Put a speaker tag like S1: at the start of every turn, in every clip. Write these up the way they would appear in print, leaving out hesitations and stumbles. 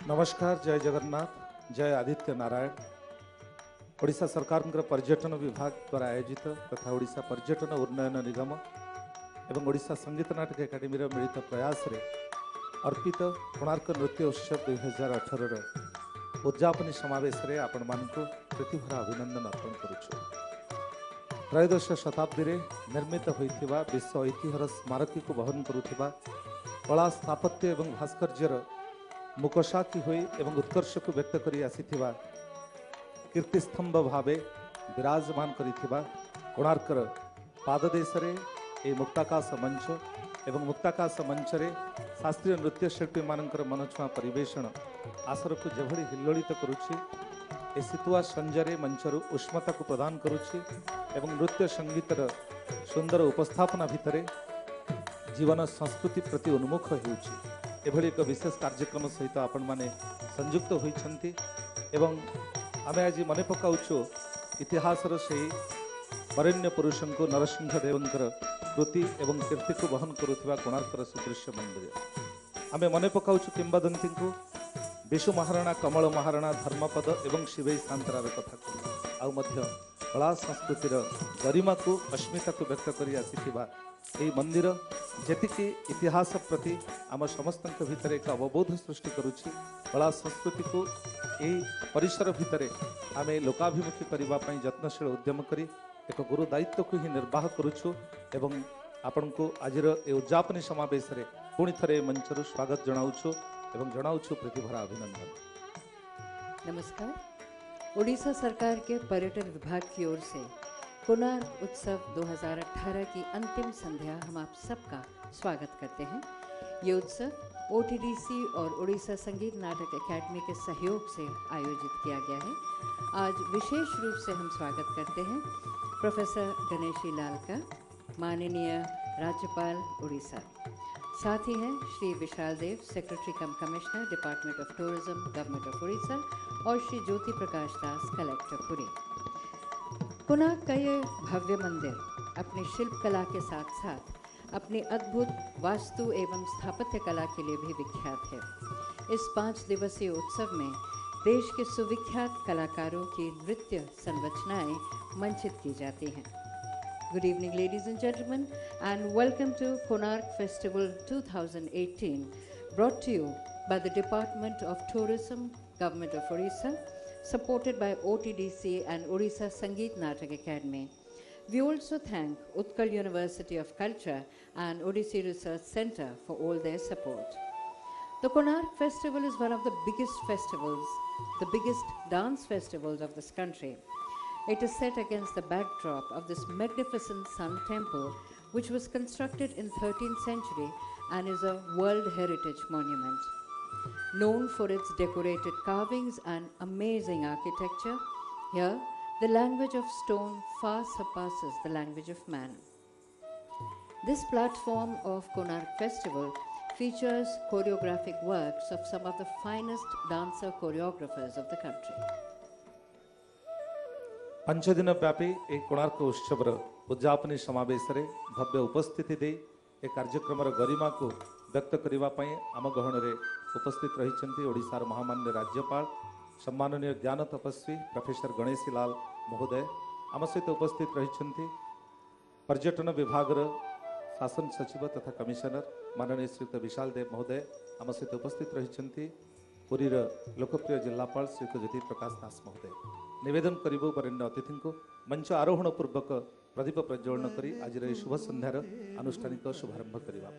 S1: नमस्कार, जय जगन्नाथ, जय आदित्य नारायण। ओडिशा सरकार पर्यटन विभाग द्वारा आयोजित तथा ओडिशा पर्यटन उन्नयन निगम एवं ओडिशा संगीत नाटक एकाडेमी मिलित प्रयास रे अर्पित कोणार्क नृत्य उत्सव 2018 उद्यापनी समावेश रे आपण मानकु प्रतिभरा अभिनंदन अर्पण करुछु। त्रयोदश शताब्दी रे निर्मित होइथिबा विश्व ऐतिह्यर स्मारकी को वहन करुथिबा कला स्थापत्य एवं भास्कर्यर मुकसाकी होई एवं उत्कर्ष को व्यक्त करी आसीथिबा कीर्तिस्तंभ भावे विराजमान करिथिबा कोणार्कर पाददेश रे ए मुक्ताकाश मंच एवं मुक्ताकाश मंच रे शास्त्रीय नृत्य शिल्पी मानकर मनछुआ परिवेषण आसर को जेभଳି हिल्लोलित करुछि ए सितुआ संजरे मंचरु उष्मता को प्रदान करुछि एवं नृत्य संगीतर सुंदर उपस्थापना भितरे जीवन संस्कृति प्रति उन्मुख हेउछि। एभଳି एक विशेष कार्यक्रम सहित आपण माने संयुक्त होइछन्ति एवं आमे आज मने पकाउछु इतिहासर से वरेण्य पुरुषों को नरसिंह देवंकर कृति एवं कीर्ति को वहन करुथिबा कोणार्कर सुदृश्य मंदिर। आमे मने पकाउछु किंबदंती को विशु महाराणा, कमल महाराणा, धर्मपद एवं शिवई शांतरार कथा आउ मध्य कला संस्कृतिर गरिमा को अस्मिता को व्यक्त करी आसीथिबा एई मंदिर जेतिकी इतिहास प्रति आम समस्त भितर एक अवबोध सृष्टि करुछि। कला संस्कृति को यही परिसर भितर आम लोकाभिमुखी करने यत्नशील उद्यम करी एक गुरु दायित्व को ही निर्वाह करुछु एवं आपण को आज उद्यापनी समावेश रे पुणी थरे मंचरु स्वागत जनाउछु एवं जनाउछु प्रतिभरा अभिनंदन।
S2: नमस्कार। उड़ीसा सरकार के पर्यटन विभाग की ओर से कोणार्क उत्सव 2018 की अंतिम संध्या हम आप सबका स्वागत करते हैं। ये उत्सव ODISI और उड़ीसा संगीत नाटक एकेडमी के सहयोग से आयोजित किया गया है। आज विशेष रूप से हम स्वागत करते हैं प्रोफेसर गणेशी लाल का, माननीय राज्यपाल उड़ीसा। साथ ही हैं Shri Vishal Dev, secretary cum commissioner, department of tourism, government of Orissa, और श्री ज्योति प्रकाश दास, कलेक्टर पुरी। कोणार्क का ये भव्य मंदिर अपनी शिल्प कला के साथ साथ अपनी अद्भुत वास्तु एवं स्थापत्य कला के लिए भी विख्यात है। इस 5 दिवसीय उत्सव में देश के सुविख्यात कलाकारों की नृत्य संरचनाएं मंचित की जाती हैं। Good evening, ladies and gentlemen, and welcome to Konark Festival 2018, brought to you by the Department of Tourism, Government of Odisha, supported by ODISI and Odisha Sangeet Natak Academy. We also thank Utkal University of Culture and Odissi Research Center for all their support. The Konark Festival is one of the biggest festivals, the biggest dance festivals of this country. It is set against the backdrop of this magnificent sun temple, which was constructed in 13th century and is a World Heritage Monument. Known for its decorated carvings and amazing architecture, here the language of stone far surpasses the language of man. This platform of Konark Festival features choreographic works of some of the finest dancer choreographers of the country.
S1: 5 दिन व्यापी एक कोणार्क उत्सव उद्यापनी समावेश रे भव्य उपस्थिति दे ए कार्यक्रम गरिमा को व्यक्त करने आम गहन रे उपस्थित रही ओडिशार महामान्य राज्यपाल सम्माननीय ज्ञान तपस्वी प्रोफेसर गणेशी लाल महोदय आम सहित उपस्थित रही पर्यटन विभाग शासन सचिव तथा कमिशनर माननीय श्रीयुत विशाल देव महोदय आम सहित उपस्थित रही पुरीर लोकप्रिय जिलापाल श्रीयुत ज्योति प्रकाश दास महोदय। निवेदन करिबो वरेण्य अतिथि को मंच आरोहण पूर्वक प्रदीप प्रज्वलन करी आज शुभ संध्यार आनुष्ठानिक शुभारंभ करिबा।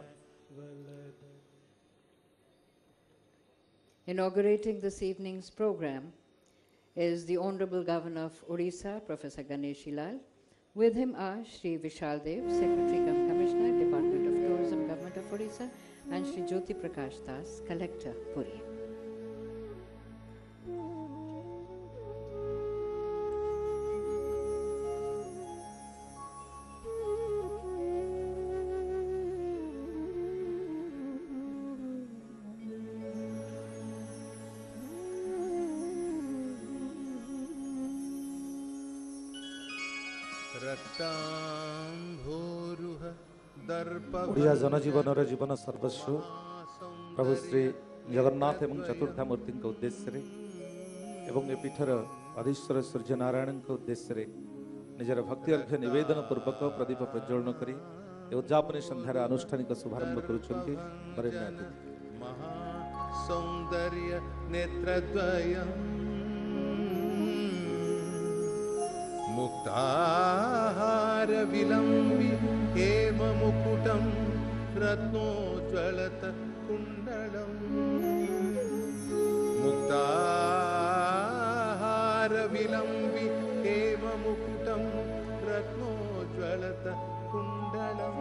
S2: Inaugurating this evening's program is the Honorable Governor of Odisha, Professor Ganeshi Lal. With him are Shri Vishal Dev, Secretary cum Commissioner, Department of Tourism, Government of Odisha, and Shri Jyoti Prakash Das, Collector, Puri.
S1: Odia जनजीवन जीवन सर्वस्व प्रभु श्री जगन्नाथ एवं चतुर्धा मूर्ति उद्देश्य रे एवं ए पीठर अधीश्वर सूर्य नारायण उद्देश्य रे निजर भक्ति अर्घ्य निवेदन पूर्वक प्रदीप प्रज्वलन करी उद्यापन संध्यार आनुष्ठानिक शुभारंभ करुछन्ति वरेण्य अतिथि
S3: सौंदर्य नेत्रद्वयम् मुक्ताहार विलंबि हेम मुकुटं रत्नोज्वलत कुण्डलम् मुक्ताहार विलंबि हेम मुकुटं रत्नोज्वलत कुण्डलम्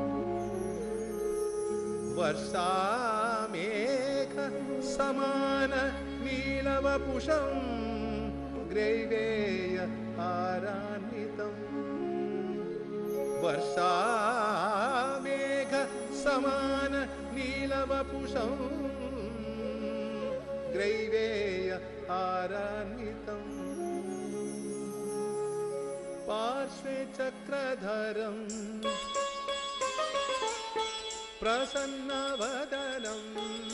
S3: वर्षामेघ समान नीलवपुषं ग्रैवेय आरान्वितं वर्षामेघ समान नीलवपुषं ग्रैवेय आरान्वितं पार्श्वे चक्रधरं प्रसन्नवदनं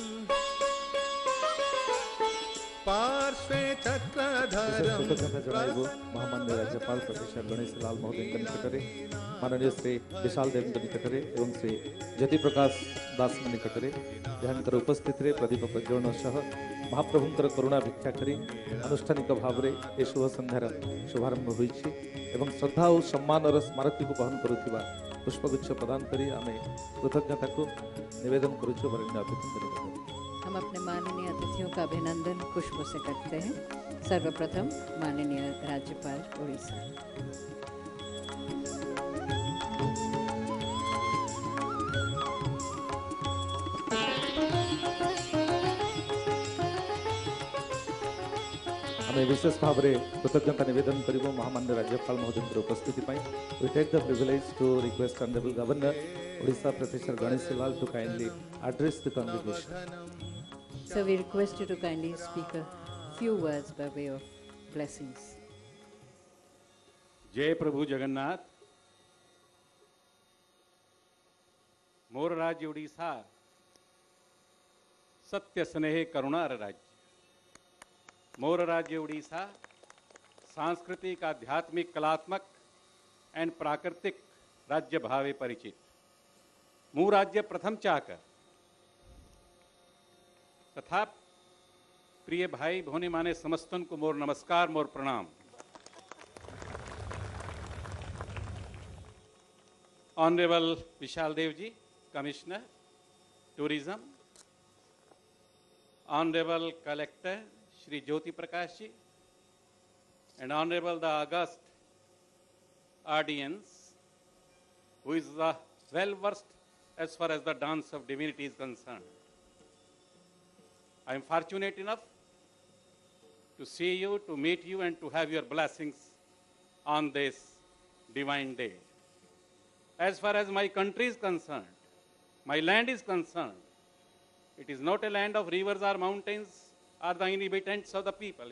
S3: पार्श्वे चक्रधरं
S1: महामान्य राज्यपाल प्रोफेसर गणेश लाल महोदय निकटरे माननीय श्री विशाल देव निकटरे एवं श्री ज्योति प्रकाश दास निकटरे जहांकर उपस्थित रे प्रदीप प्रज्वलन सह महाप्रभुंकर करुणा भिक्षा करी आनुष्ठानिक भाव रे ए शुभ संध्यार शुभारंभ होईछि एवं श्रद्धा और सम्मान स्मारकी को बहन करुथिबा पुष्पगुच्छ प्रदान करी आमे कृतज्ञता को निवेदन करुछु वरेण्य अतिथि।
S2: हम अपने माननीय अतिथियों का अभिनंदन पुष्पों से करते हैं। सर्वप्रथम माननीय राज्यपाल उड़ीसा।
S1: आमे विशेष भाव रे कृतज्ञता निवेदन करिबो महामान्य राज्यपाल महोदय उपस्थिति पाई। We take the privilege to request honourable governor Odisha professor Ganesh Lal to kindly address the congregation.
S2: So we request you to kindly speak a few words by way of blessings.
S4: जय प्रभु जगन्नाथ। मोर राज्य उड़ीसा सत्य स्नेह करुणार राज्य। मोर राज्य उड़ीसा सांस्कृतिक आध्यात्मिक कलात्मक एंड प्राकृतिक राज्य भावे परिचित। मू राज्य प्रथम चाकर तथा प्रिय भाई भोनी माने समस्तन को मोर नमस्कार मोर प्रणाम। Honourable Vishal Dev ji commissioner tourism, honourable collector Shri Jyoti Prakash ji and honorable the august audience who is well versed as far as the dance of divinity is concerned. I am fortunate enough to see you, to meet you and to have your blessings on this divine day. As far as my country is concerned, my land is concerned, it is not a land of rivers or mountains or the inhabitants of the people.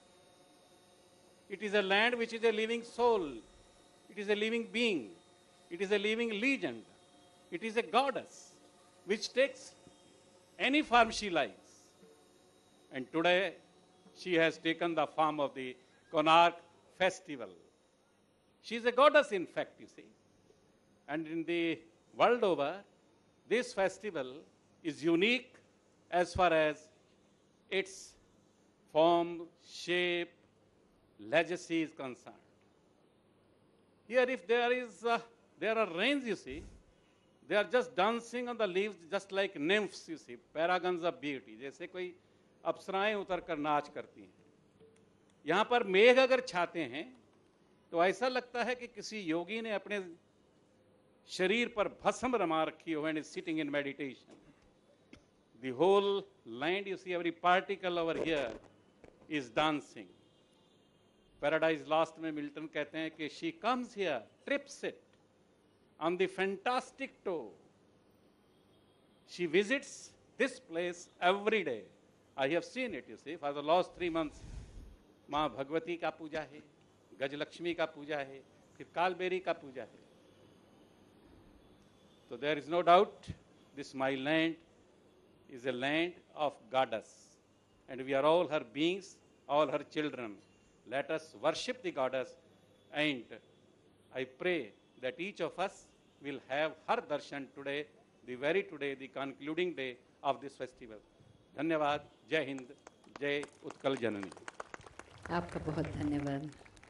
S4: It is a land which is a living soul, it is a living being, it is a living legend, it is a goddess which takes any form she likes. And today she has taken the form of the Konark festival. She is a goddess in fact, you see. And in the world over, this festival is unique as far as its form, shape, legacy is concerned. Here if there are rains, you see, they are just dancing on the leaves just like nymphs, you see, paragons of beauty. जैसे कोई अप्सराएं उतर कर नाच करती हैं। यहाँ पर मेघ अगर छाते हैं तो ऐसा लगता है कि किसी योगी ने अपने शरीर पर भस्म रमा रखी हो and is sitting in meditation. The whole land, you see, every particle over here is dancing. Paradise Lost में मिल्टन कहते हैं कि she comes here, trips it on the fantastic toe. She visits this place every day. I have seen it, you see, for the last 3 months. माँ भगवती का पूजा है, गजलक्ष्मी का पूजा है, फिर कालबेरी का पूजा है. So there is no doubt this my land is a land of goddess, and we are all her beings, all her children. Let us worship the goddess, and I pray that each of us will have her darshan today, the concluding day of this festival. धन्यवाद. जय हिंद, जय उत्कल जननी.
S2: आपका बहुत धन्यवाद.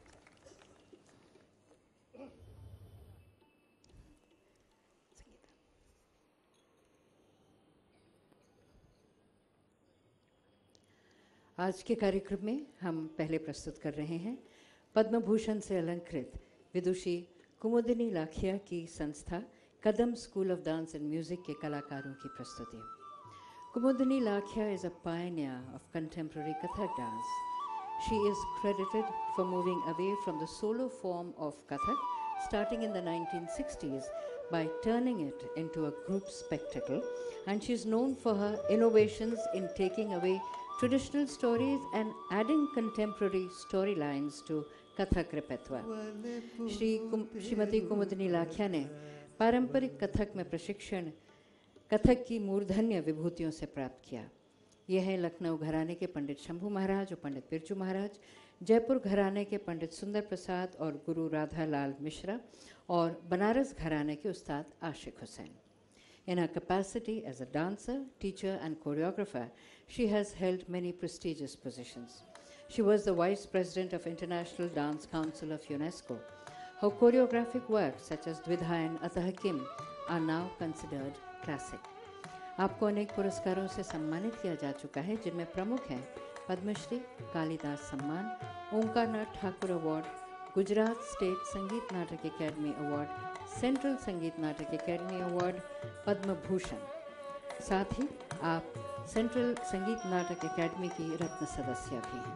S2: आज के कार्यक्रम में हम पहले प्रस्तुत कर रहे हैं पद्म भूषण से अलंकृत विदुषी कुमुदिनी लाखिया की संस्था Kadam school of dance and music के कलाकारों की प्रस्तुति. Kumudini Lakhia is a pioneer of contemporary Kathak dance. She is credited for moving away from the solo form of Kathak, starting in the 1960s by turning it into a group spectacle, and she is known for her innovations in taking away traditional stories and adding contemporary storylines to Kathak repertoire. Shrimati कुमुदिनी लाखिया ने पारंपरिक कथक में प्रशिक्षण कथक की मूर्धन्य विभूतियों से प्राप्त किया. यह है लखनऊ घराने के पंडित शंभू महाराज और पंडित बिरजू महाराज, जयपुर घराने के पंडित सुंदर प्रसाद और गुरु राधा लाल मिश्रा, और बनारस घराने के उस्ताद Ashiq Hussain. In her capacity as a dancer, teacher and choreographer, she has held many prestigious positions. She was the Vice President of International Dance Council of UNESCO. Her choreographic works such as Dvidha and Atah Kim are now considered classic. आपको अनेक पुरस्कारों से सम्मानित किया जा चुका है, जिनमें प्रमुख हैं Padmashri, Kalidas Samman, Omkarnath Thakur award, Gujarat state Sangeet Natak academy award, central संगीत नाटक एकेडमी अवार्ड, पद्म भूषण. साथ ही आप सेंट्रल संगीत नाटक एकेडमी की रत्न सदस्य भी हैं.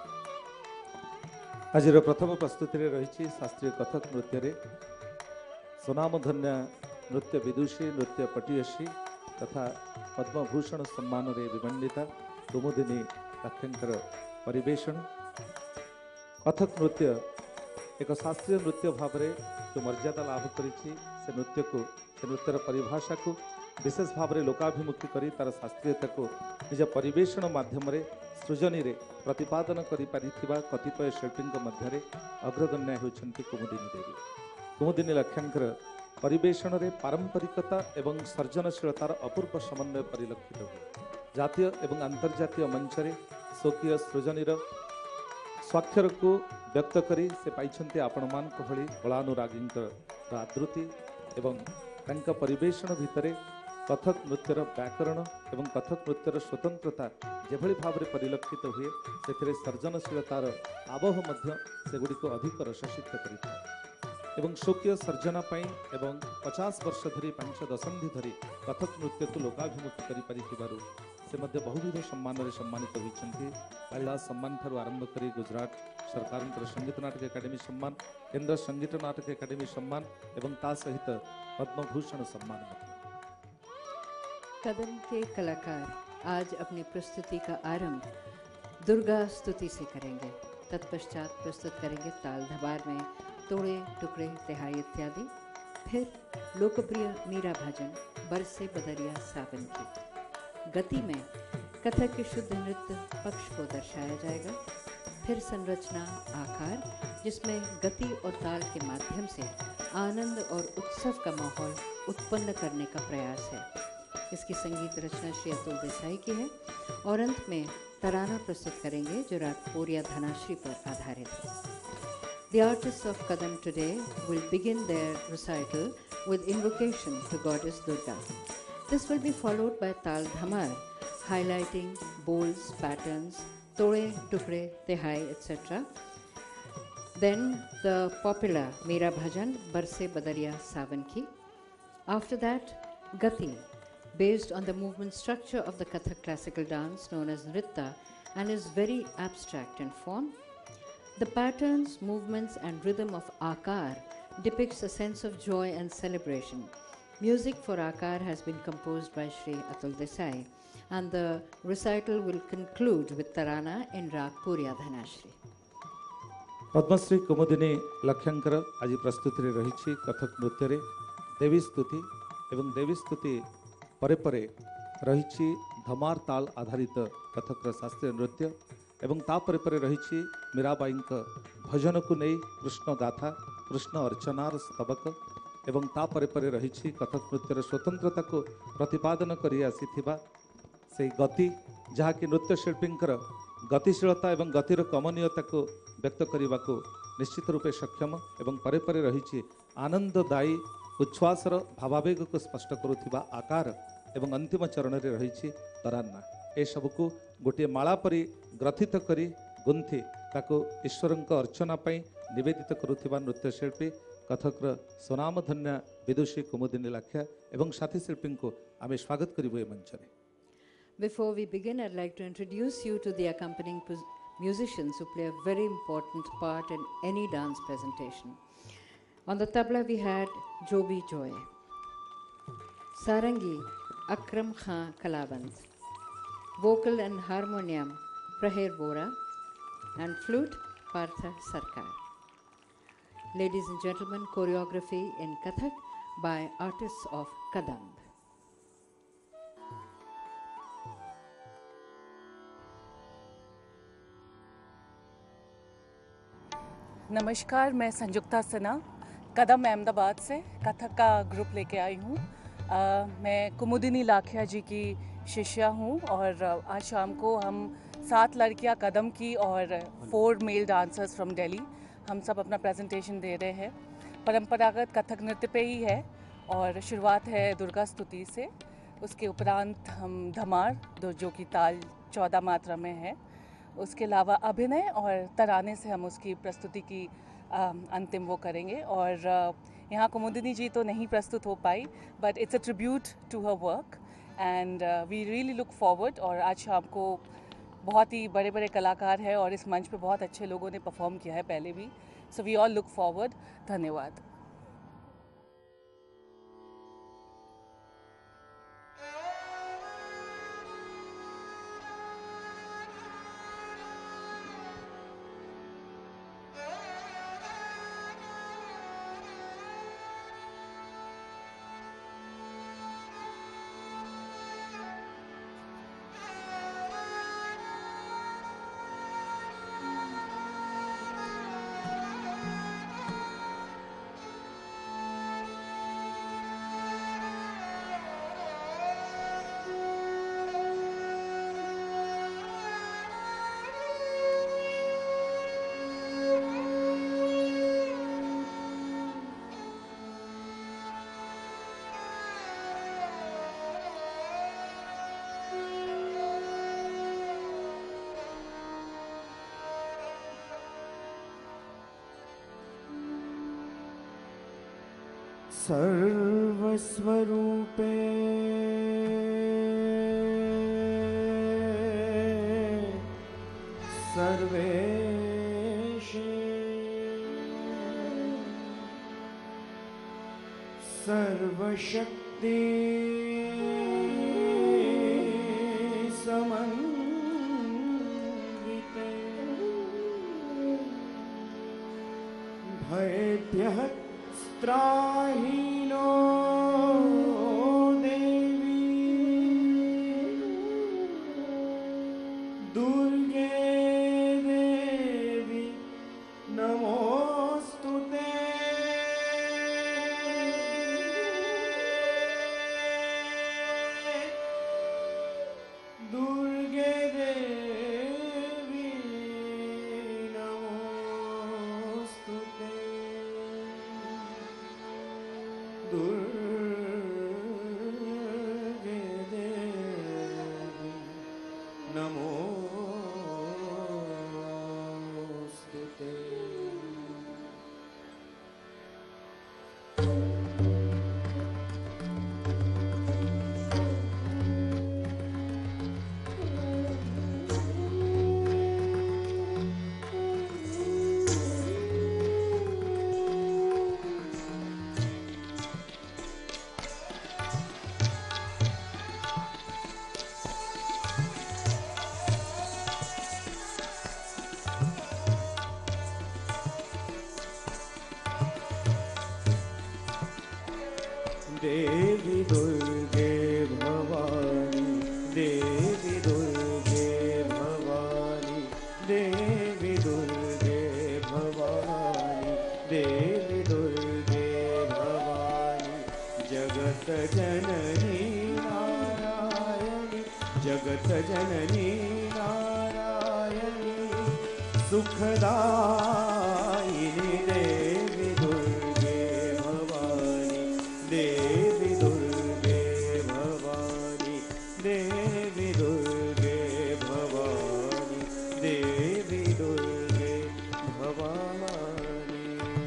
S1: आज प्रथम प्रस्तुति रही शास्त्रीय कथक नृत्य सुनामधन्य नृत्य विदुषी, नृत्य पटीयसी तथा पद्मभूषण सम्मान रे विमंडिता कुमुदिनी लाख्यांकर परिवेषण. कथक नृत्य एक शास्त्रीय नृत्य भाव में जो मर्यादा लाभ करिछि, से नृत्यर परिभाषा को विशेष भाव में लोकाभिमुखी करी तार शास्त्रीयता को निज परिवेषण माध्यम सृजनी रे प्रतिपादन करि पारिथिबा कतिपय शिल्पी मध्य अग्रगण्य होइछन्ति कुमुदिनी देवी. कुमुदिनी लाख्यांकर परिवेषण रे पारंपरिकता एवं सर्जनशीलतार अपूर्व समन्वय परिलक्षित हुए. जातीय एवं अंतर्जातीय मंच रे स्वकीय सृजनीर स्वाक्षर को व्यक्त करी से पाइछन्ति आपण मानक भली कलानुरागींकर आदृति एवं तांका परिवेषण भितरे कथक नृत्यर व्याकरण एवं कथक नृत्यर स्वतंत्रता जेभली भाव में परिलक्षित हुए, से सर्जनशीलतार आबह मध्य सेगुड़ी को अधिक रससिद्ध करिଥାଏ. एवं स्वकीय सर्जना एवं 50 वर्ष धरी 5 दशंधि धरी कथक नृत्य को लोकाभिमुखी करिपारिथिबारु से मध्य बहुविध सम्मान रे सम्मानित होइछन्ति. कालिदास सम्मान ठारू आरंभ करी गुजरात सरकार संगीत नाटक एकेडमी सम्मान, केंद्र संगीत नाटक एकेडमी सम्मान एवं ता सहित पद्मभूषण सम्मान.
S2: कदम के कलाकार आज अपनी प्रस्तुति का आरंभ दुर्गा स्तुति से करेंगे. तत्पश्चात प्रस्तुत करेंगे ताल धबार में तोड़े टुकड़े तिहाई इत्यादि. फिर लोकप्रिय मीरा भजन बरसे बदरिया सावन की. गति में कथक के शुद्ध नृत्य पक्ष को दर्शाया जाएगा. फिर संरचना आकार, जिसमें गति और ताल के माध्यम से आनंद और उत्सव का माहौल उत्पन्न करने का प्रयास है. इसकी संगीत रचना श्री अतुल देसाई की है. और अंत में तराना प्रस्तुत करेंगे जो राग पूरिया धनाश्री पर आधारित है. The artists of Kadam today will begin their recital with invocation to Goddess Durga. This will be followed by Tal Dhamar, highlighting bowls, patterns, tode, tukde, tihai, etc. Then the popular Meera Bhajan, Barse Badariya Savan Ki. After that, Gati, based on the movement structure of the Kathak classical dance known as Nritta and is very abstract in form. The patterns, movements and rhythm of Akar depicts a sense of joy and celebration. Music for Akar has been composed by Shri Atul Desai, and the recital will conclude with Tarana in Rag Puriya Dhanashri.
S1: Padmashri कुमुदिनी लख्यांकर आज प्रस्तुति रही कथक नृत्य देवी स्तुति एवं देवी स्तुति परे परे रही धमार ताल आधारित कथक शास्त्रीय नृत्य एवं तापर पर रही मीराबाई भजन को नहीं कृष्ण गाथा कृष्ण अर्चनार स्तबक एवं तापर पर रही कथक नृत्यर स्वतंत्रता को प्रतिपादन कर आसीथिबा से गति जहाँकि नृत्यशिल्पी गतिशीलता एवं गतिर कमनीयता को व्यक्त करने को निश्चित रूपे सक्षम एवं परे परे रही आनंददायी उच्छ्वासर भावावेग को स्पष्ट करुथिबा आकार एवं अंतिम चरण में रही तरान्ना ए सबको गोटे माला परी ग्रथित करी गुंथि ताको ईश्वर अर्चना पाई निवेदित करुथिबा नृत्यशिल्पी कथकर सुनामधन्या विदुषी कुमुदिनी लाखिया एवं साथी शिल्पी को आमे स्वागत करिबो ए मंच रे।
S2: Before we begin, I'd like to introduce you to the accompanying musicians who play a very important part in any dance presentation. On the tabla we had Joby Joy, Sarangi Akram Khan Kalaband, vocal and harmonium Praher Bora, and flute Partha Sarkar. Ladies and gentlemen, choreography in Kathak by artists of Kadam.
S5: नमस्कार, मैं संजुक्ता सिन्हा कदम अहमदाबाद से कथक का group लेके आई हूँ। मैं कुमुदिनी लाखिया जी की शिष्या हूँ और आज शाम को हम 7 लड़कियाँ कदम की और 4 मेल डांसर्स फ्रॉम दिल्ली हम सब अपना प्रेजेंटेशन दे रहे हैं। परंपरागत कथक नृत्य पे ही है और शुरुआत है दुर्गा स्तुति से, उसके उपरांत हम धमार जो कि ताल 14 मात्रा में है, उसके अलावा अभिनय और तराने से हम उसकी प्रस्तुति की अंतिम वो करेंगे। और यहाँ कुमुदिनी जी तो नहीं प्रस्तुत हो पाई, but it's a tribute to her work and we really look forward. और आज शाम को बहुत ही बड़े बड़े कलाकार हैं और इस मंच पे बहुत अच्छे लोगों ने परफॉर्म किया है पहले भी, so we all look forward. धन्यवाद।
S6: सर्वस्वरूपे सर्वेशे सर्वशक्ति समन्विते भयभ्यः त्राहीनो देवी दुर्गे देवी नमोस्तुते दुर्गे देवी नमोस्तुते दुर्गे देवी नमोस्तुते। देवी दुर्गे भवानी देवी जगत जननी नारायणी सुखदायिनी देवी दुर्गे भवानी देवी दुर्गे भवानी देवी दुर्गे भवानी देवी दुर्गे भवानी।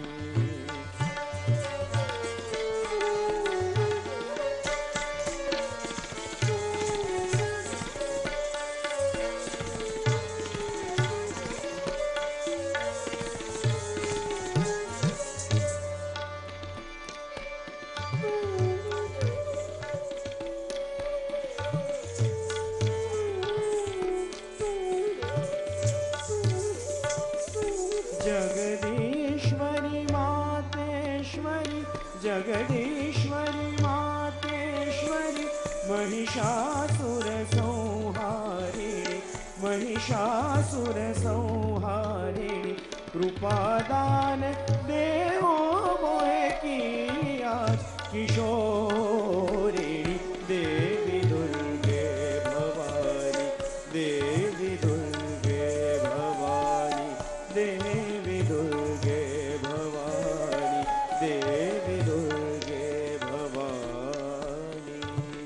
S6: जगदीश्वरी मातेश्वरी जगदीश्वरी मातेश्वरी महिषासुर संहारिणी महिषासुर संहारिणी कृपादान देहो मोहे की आज किशोरिणी देवी दुर्गे भवानी देवी दुर्गे भवानी देवी दुर्गे भवानी देवी दुर्गे भवानी।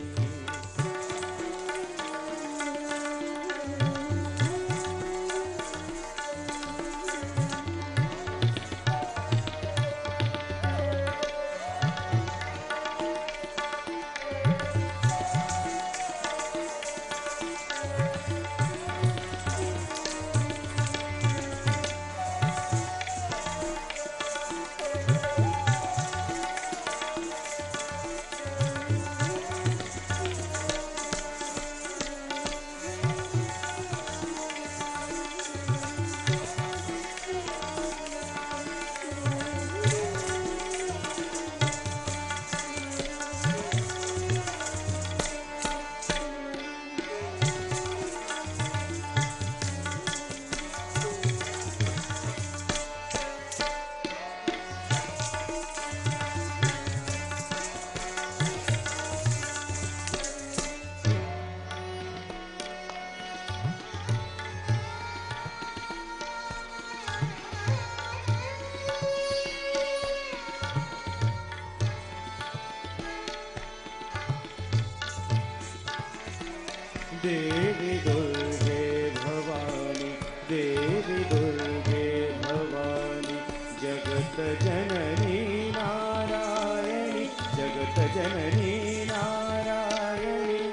S6: देवी दुर्गे भवानी देवी दुर्गे भवानी जगत जननी नारायणी जगत जननी नारायणी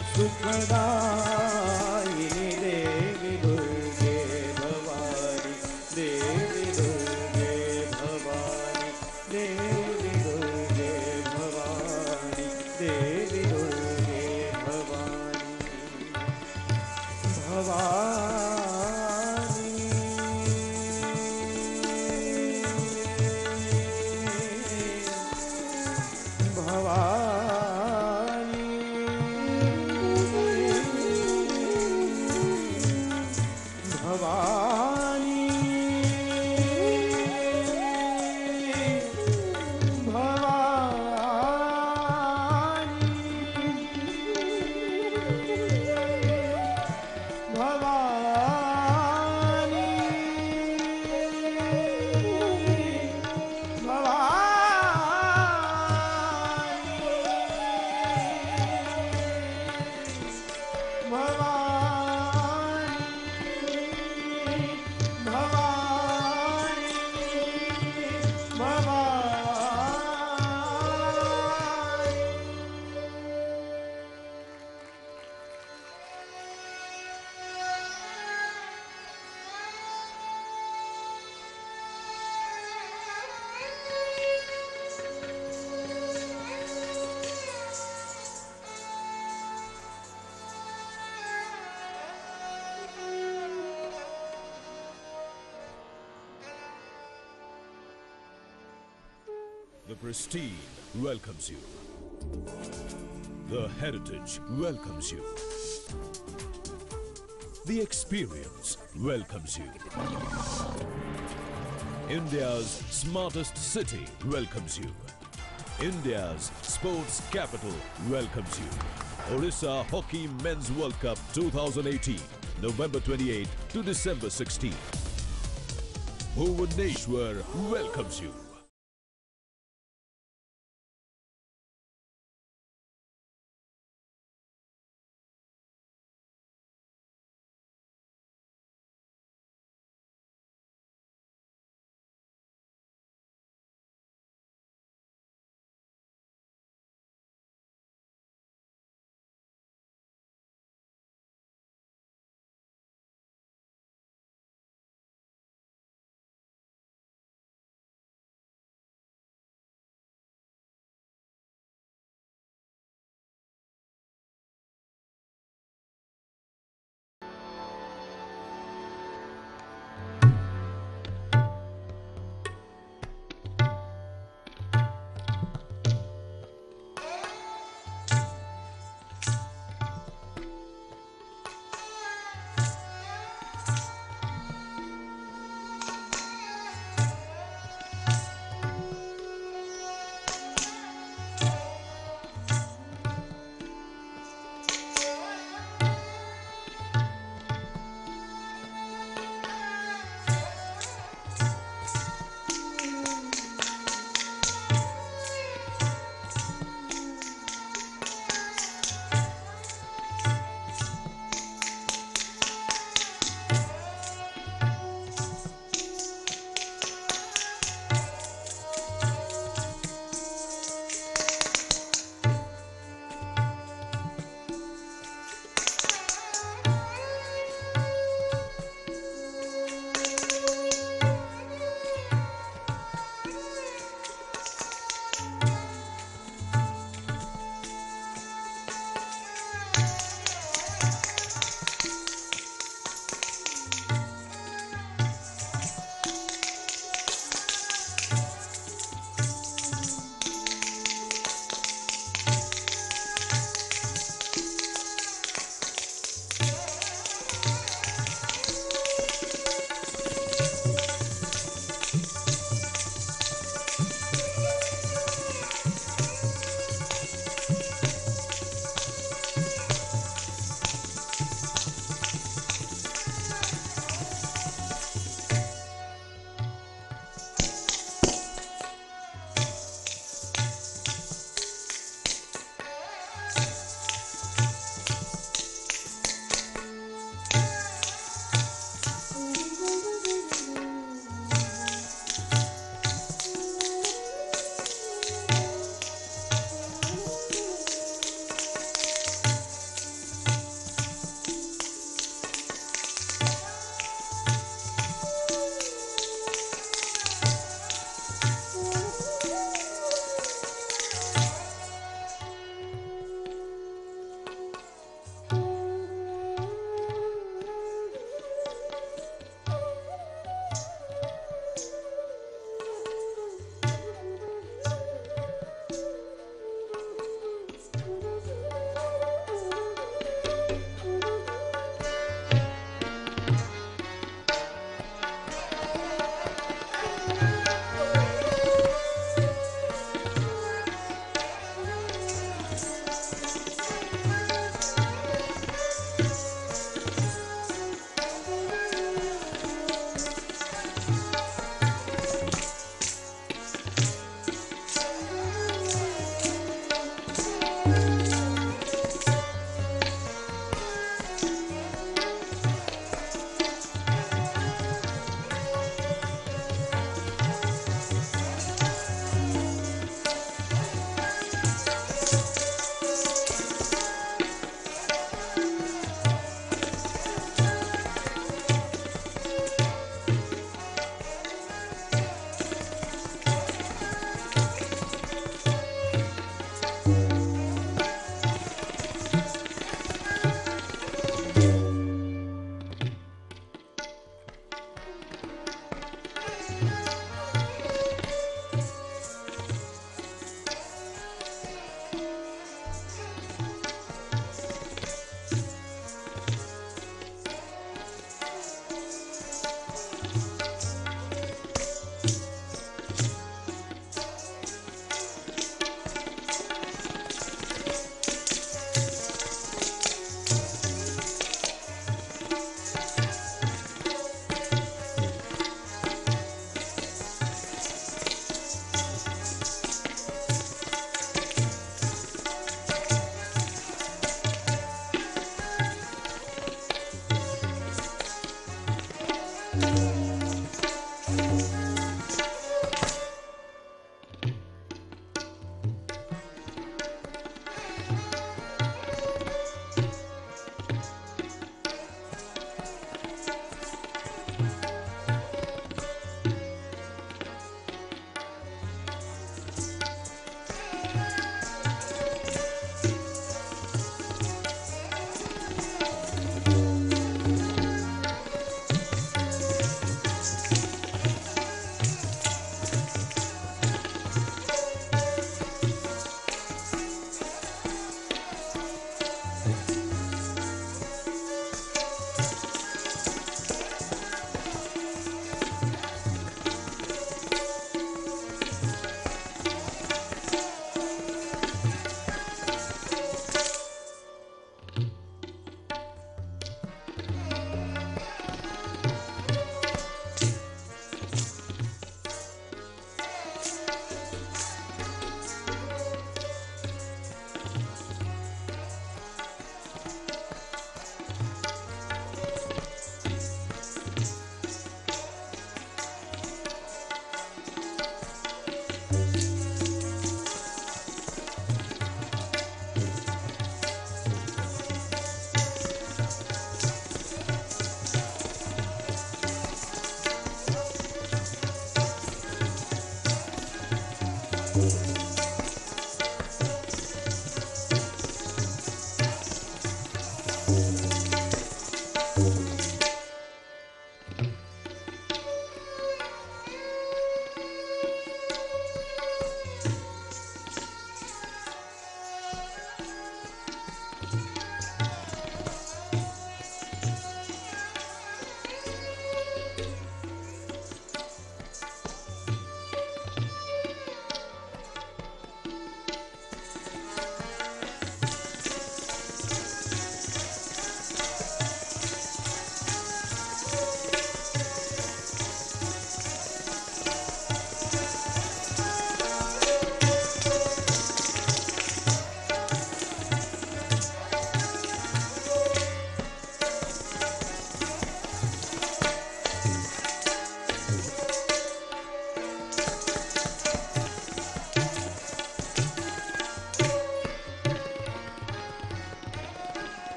S6: सुखदायिनी देवी दुर्गे भवानी देवी दुर्गे भवानी देवी दुर्गे भवानी देवी दुर्गे Bhavani Bhavani Bhavani Bhavani
S7: The prestige welcomes you. The heritage welcomes you. The experience welcomes you. India's smartest city welcomes you. India's sports capital welcomes you. Odisha Hockey Men's World Cup 2018, November 28 to December 16. Bhuvaneshwar welcomes you.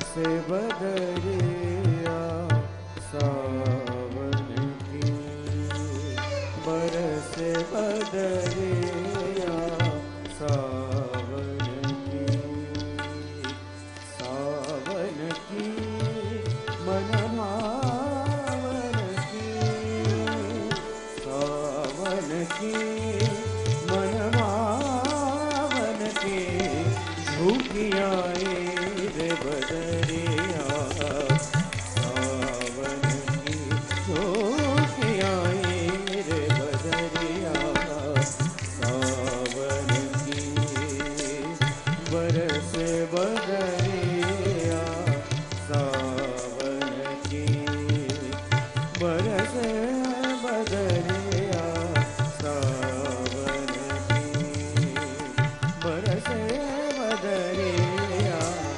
S6: बरसे बदरिया सावन की, बरसे बदरिया सावन की, सावन की मन भावन की, सावन की मन भावन की, झुकी आए रे बदरिया सावन की, झुकी आए रे बदरिया सावन की, बरसे बदरिया सावन की, बरसे बदरिया सावन की, बरसे बदरिया।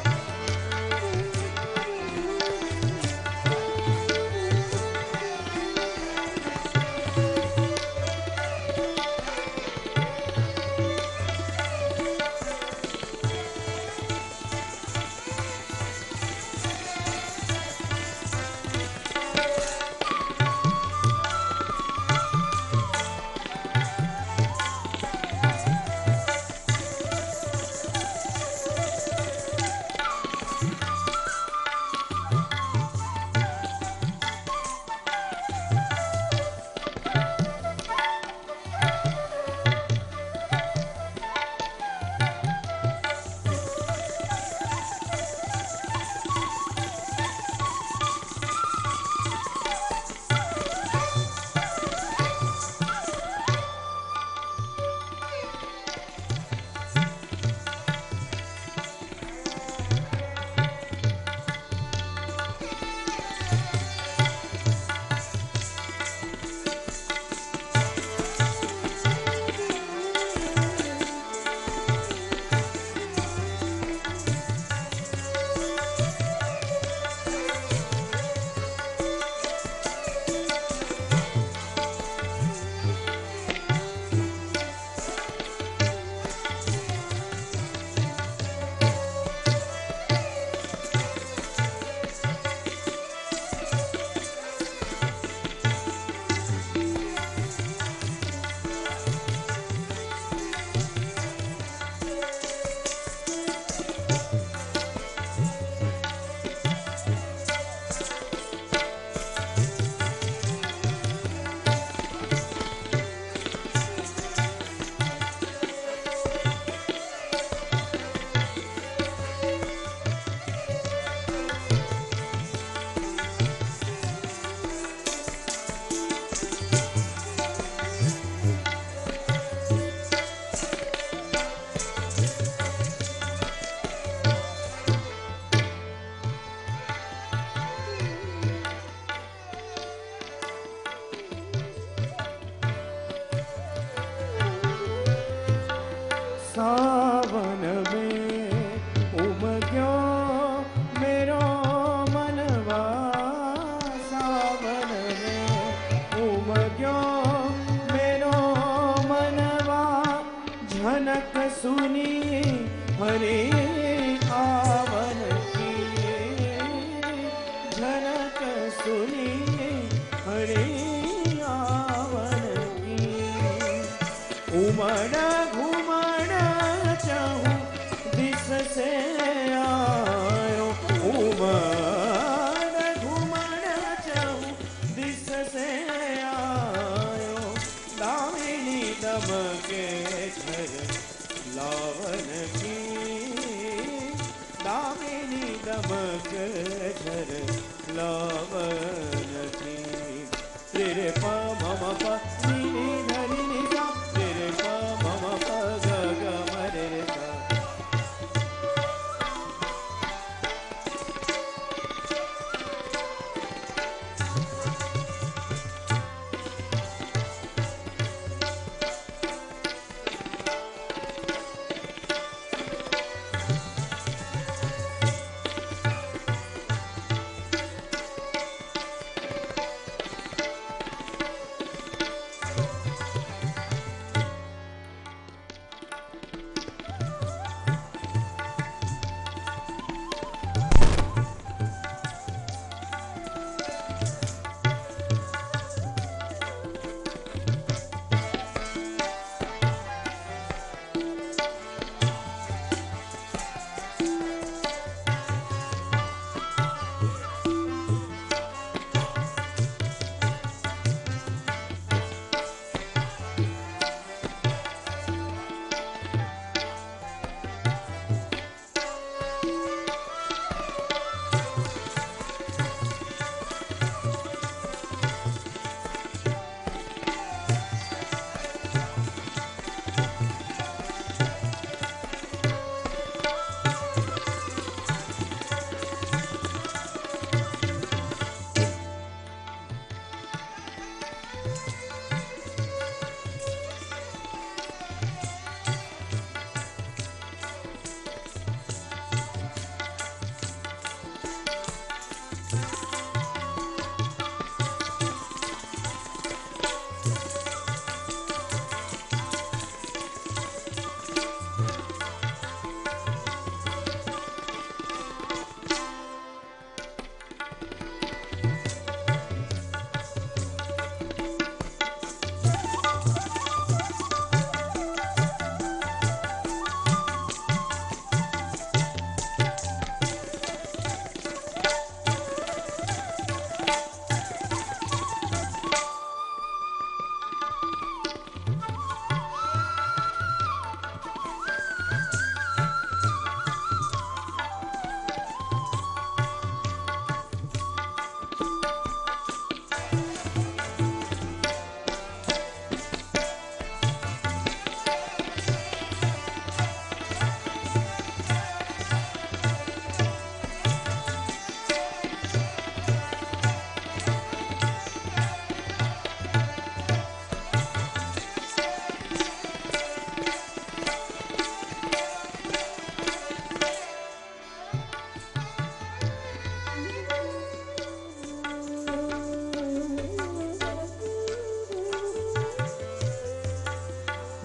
S6: सावन में उमग्यो मेरो मनवा, सावन में उमग्यो मेरो मनवा, झनक सुनी हरि आवन की, झनक सुनी हरि आवन की, उमड़ से आयो, उमड़ घुमड़ चाहूं दिस से आयो, दामिनी दमके झर लावन की, दामिनी दमके झर लावन की, तेरे पा मम पा नी धरी नि सा, तेरे पा मम पा ग ग म रे रे सा।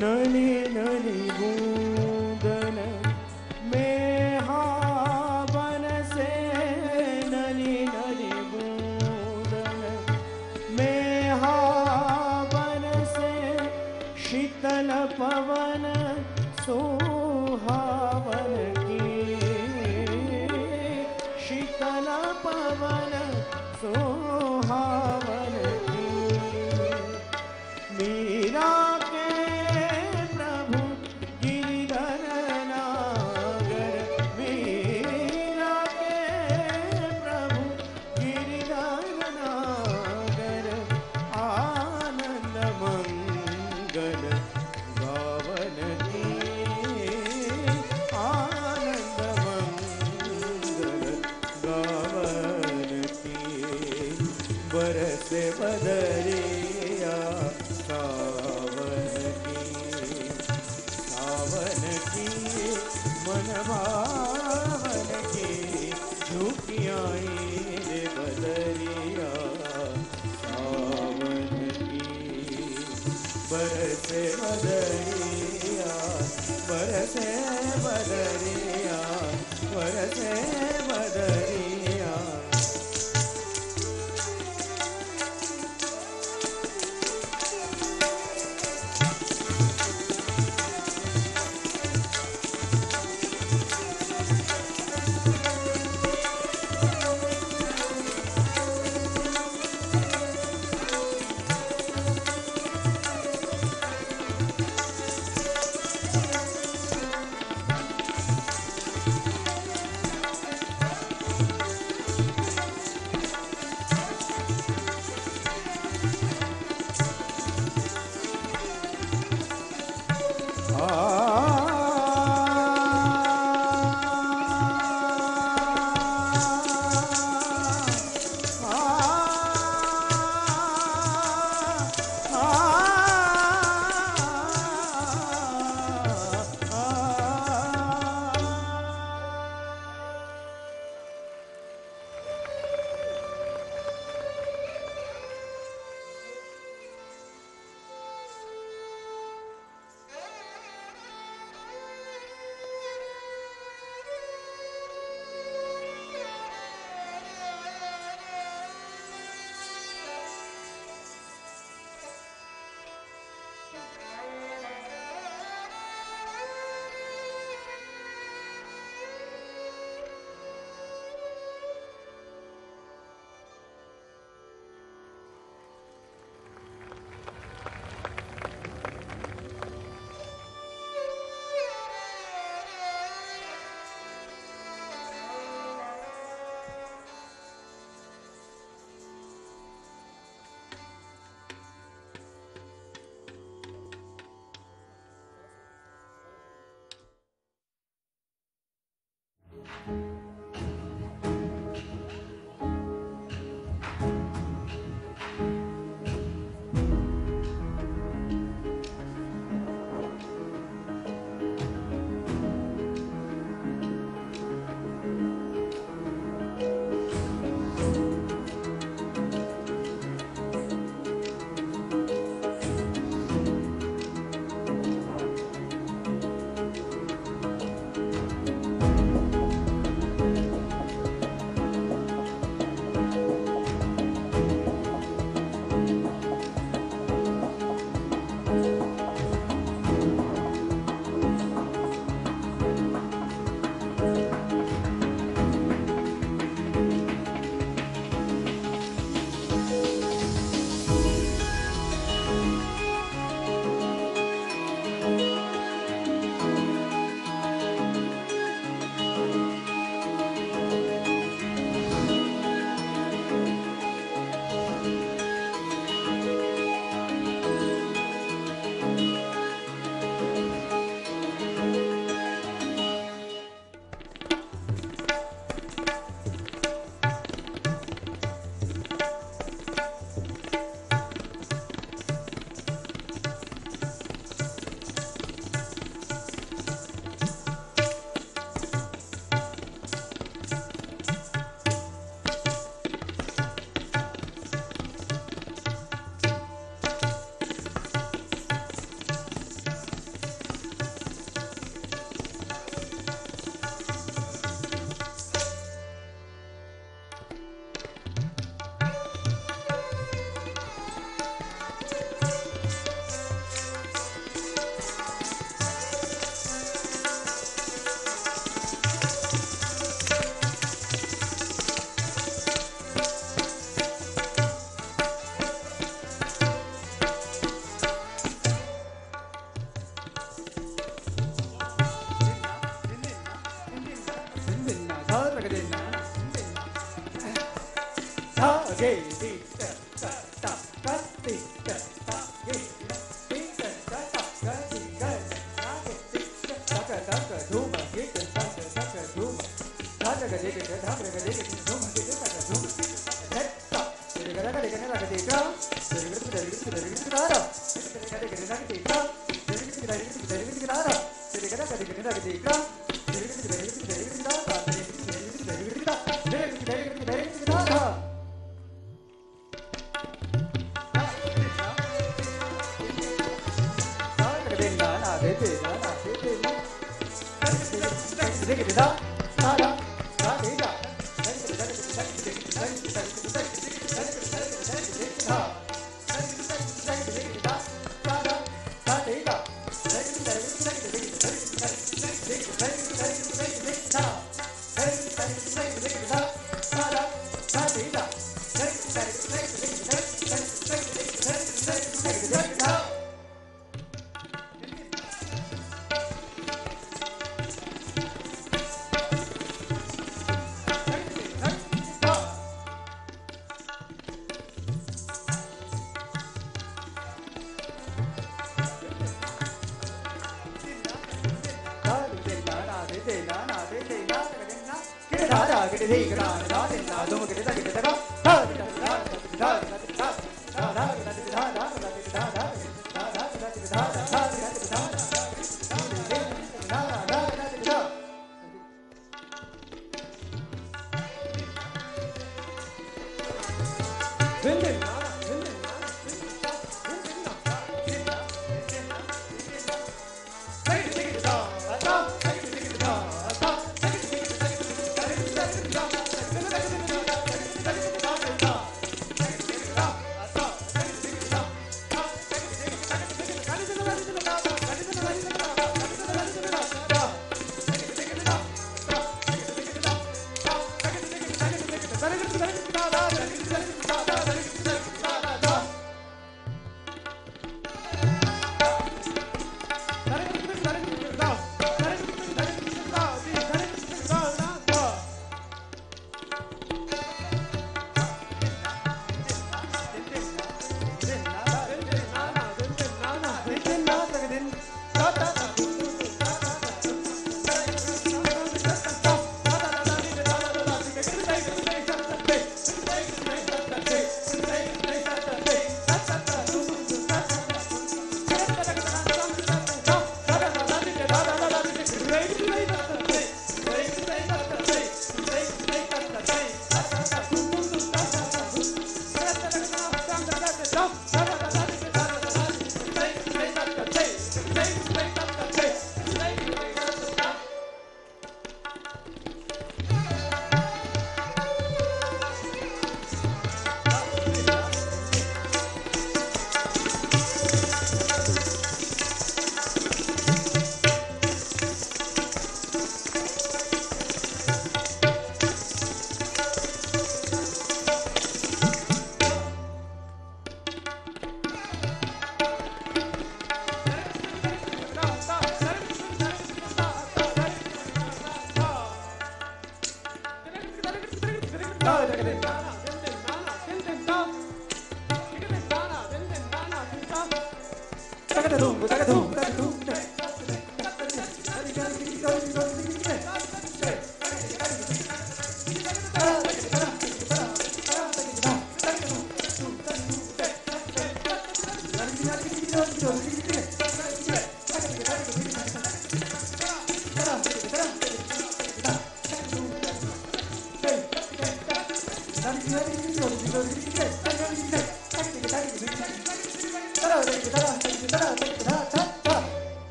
S6: नली नली बूंदन में हावन से, नली नली बूंदन में हावन से, शीतल पवन सुहावन की, शीतल पवन सुहावन की। मीरा के प्रभु गिरिधर नागर, मीरा के प्रभु गिरिधर नागर, आनंद मंगल गावन की, आनंद मंगल गावन की। बरसे बदरिया सावन की, सावन की मन भावन की, झुकी आई रे बदरिया सावन की। बरसे बदरिया, बरसे बदरिया, बरसे बदरिया।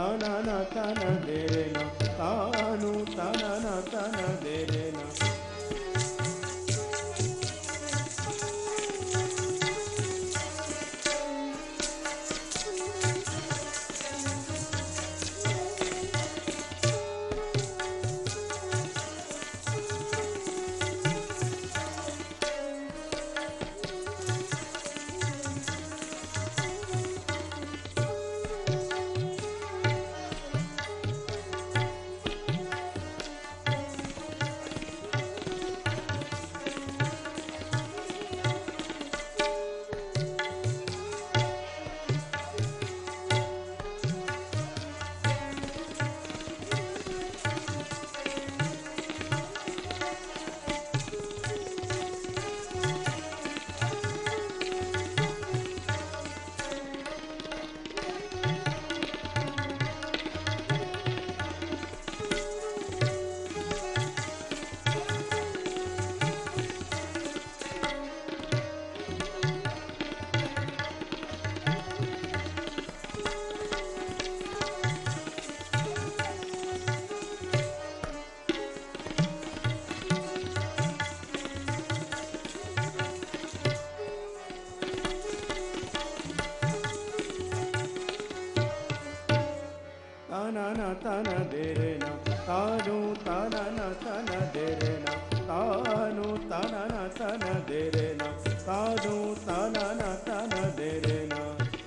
S6: ताना ताना दे रे ना तानु ताना ताना दे रे ना ताना दे रे ना तानु ताना ताना दे रे ना तानु ताना ताना दे रे ना तानु ताना ताना दे रे ना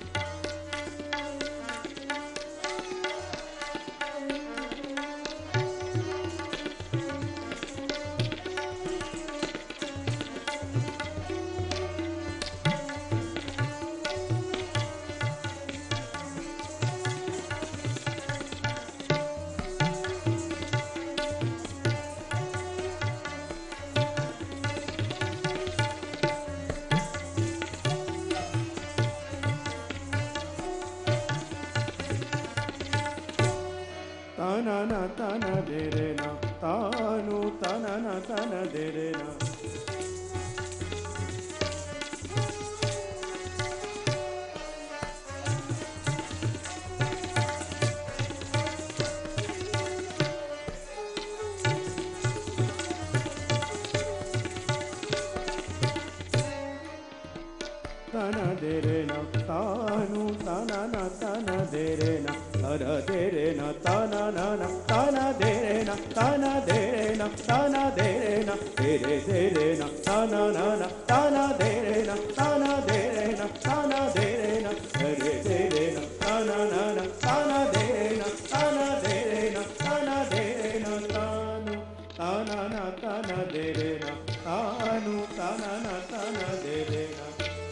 S6: ताना दे रे ना तानु ताना ताना दे रे ना ताना दे रे ना तानु ताना ताना दे रे ना ताना दे रे ना ताना ताना दे रे ना ताना दे रे ना ताना दे रे ना दे रे ना ताना ताना दे रे ना ताना दे रे ना ताना दे रे ना दे रे ना ताना ताना दे रे ना ताना दे रे ना ताना दे रे ना तानु ताना ताना दे रे ना तानु ताना ताना दे रे ना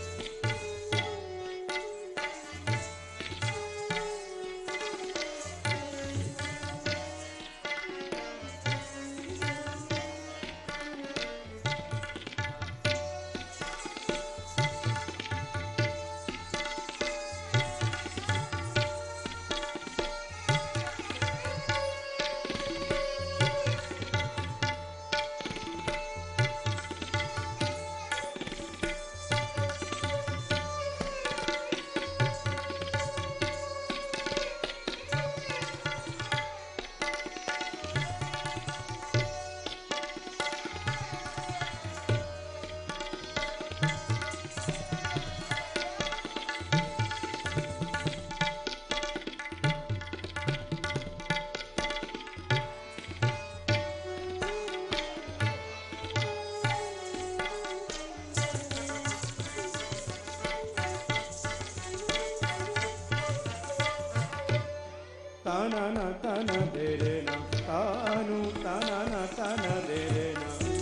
S6: ताना ताना दे रे ना तानु ताना ताना दे रे ना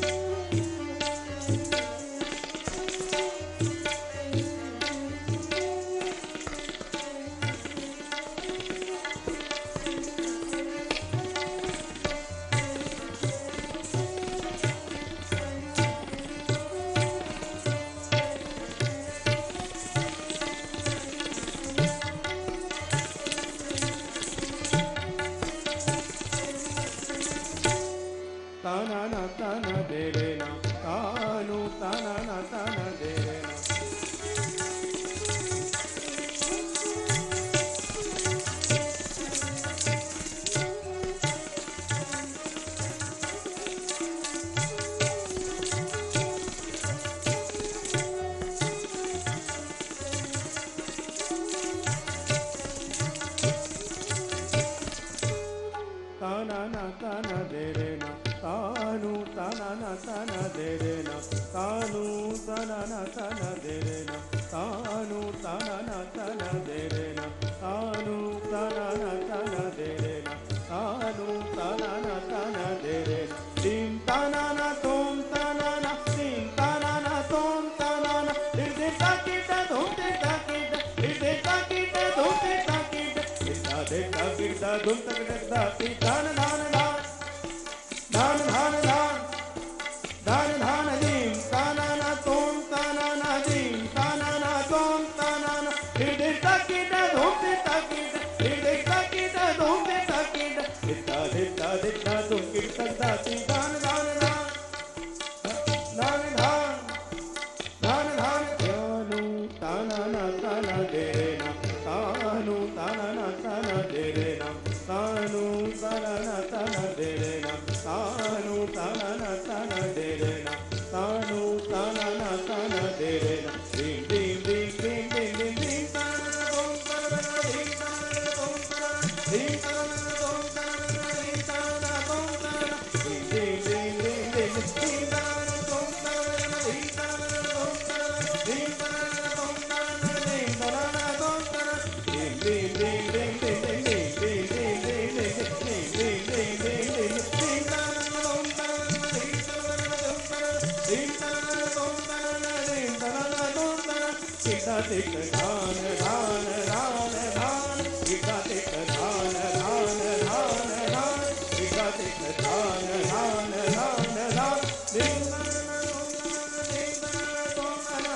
S6: ताना दे रे ना तानु ताना ताना दे रे ना ताना ना ताना दे रे ना तानू ताना ना ताना दे रे ना तानू ताना ना ताना दे रे ना तानू ताना ना ताना दे रे ना तानू ताना ना ताना दे रे ना तानू ताना ना ताना दे रे ना dim ताना ना तोम ताना ना dim ताना ना तोम ताना ना दे ताकीटा धूम दे ताकीटा दे ताकीटा धूम दे ताकीटा दे ताकीटा धूम तक दाती दान दान दान दान दान दान दान दान dim ताना ना तोम ताना ना dim ताना ना तोम ताना ना दे ताकीटा धूम दे ताकीटा दे ताकीटा धूम दे ताकीटा दे धूम कीटा दाती दान दान दान दान दान दान दान तानू ताना ना ताना दे रे ना तानू ताना ना ताना दे रे ना तानू ताना ना ताना दे रे ना तानू ताना ना ताना दे रे ना तानू ताना ना ताना दे रे ना dim dim dim dim dim dim dim ताना ना तोम ताना dim ताना ना तोम ताना dim ताना ना तोम ताना dim ताना ना तोम ताना dim dim dim dim dim dim ताना ना तोम ताना dim ताना ना तोम ताना dim ताना ना तोम ताना dim ताना ना तोम ताना dim dim dim dim dim dim dim dim dim dim dim dim dim dim dim ताना ना तोम ताना dim ताना ना तोम ताना dim ताना ना तोम ताना dim ताना ना तोम ताना किटा टिक धान धान धान धान किटा टिक धान धान धान धान किटा टिक धान धान धान धान dim ताना ना तोम ताना dim ताना ना तोम ताना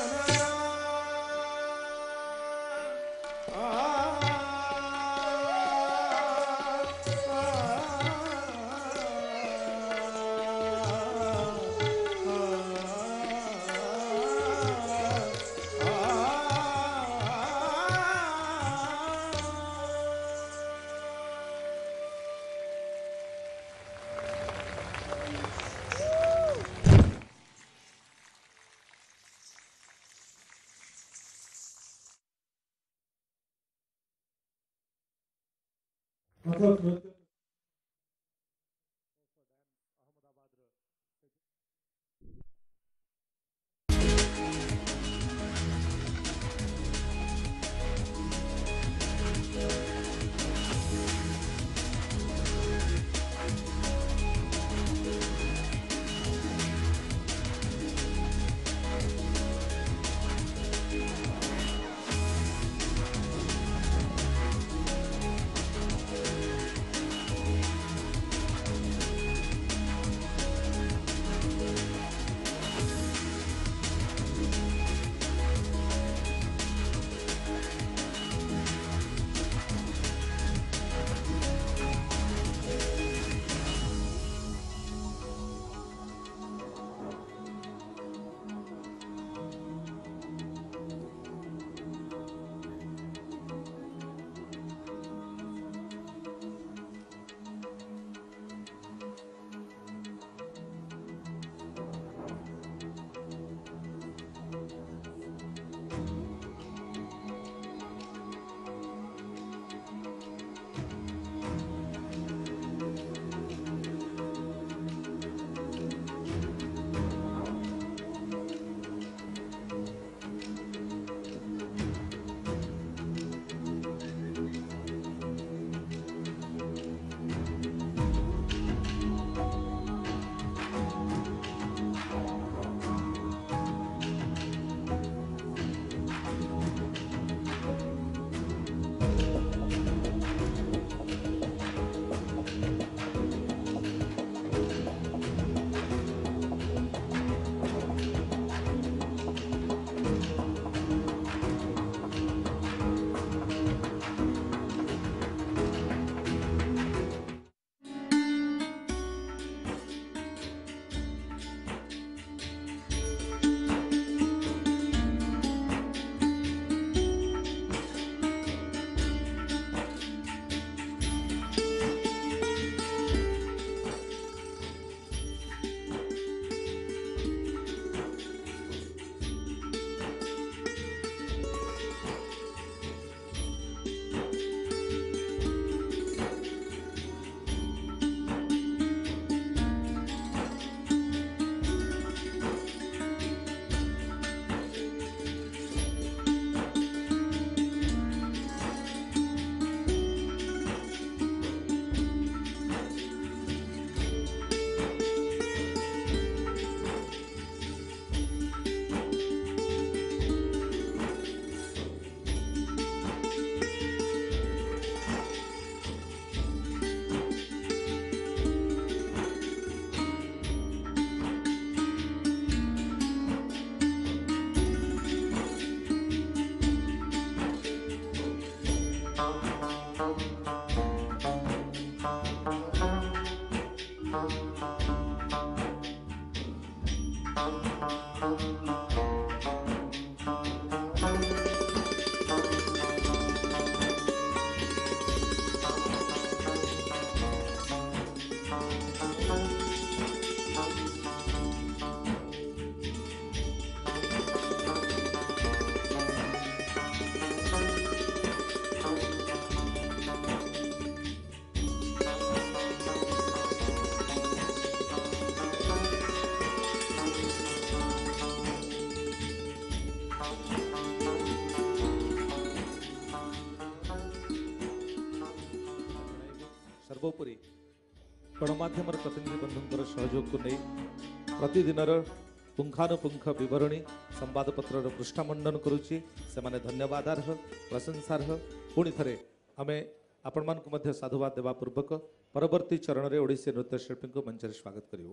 S1: सर्वोपरि गणमाध्यम प्रतिनिधि बंधुंकर सहयोग को नहीं प्रतिदिन पुंखानुपुंख बरणी संवादपत्र पृष्ठामंडन करुच्ची से माने धन्यवादार्ह प्रशंसार्ह पुणी थे आम आपण मान साधुवाद देवा पूर्वक परवर्ती चरण में ओडिसी नृत्यशिल्पी को मंच स्वागत करूँ.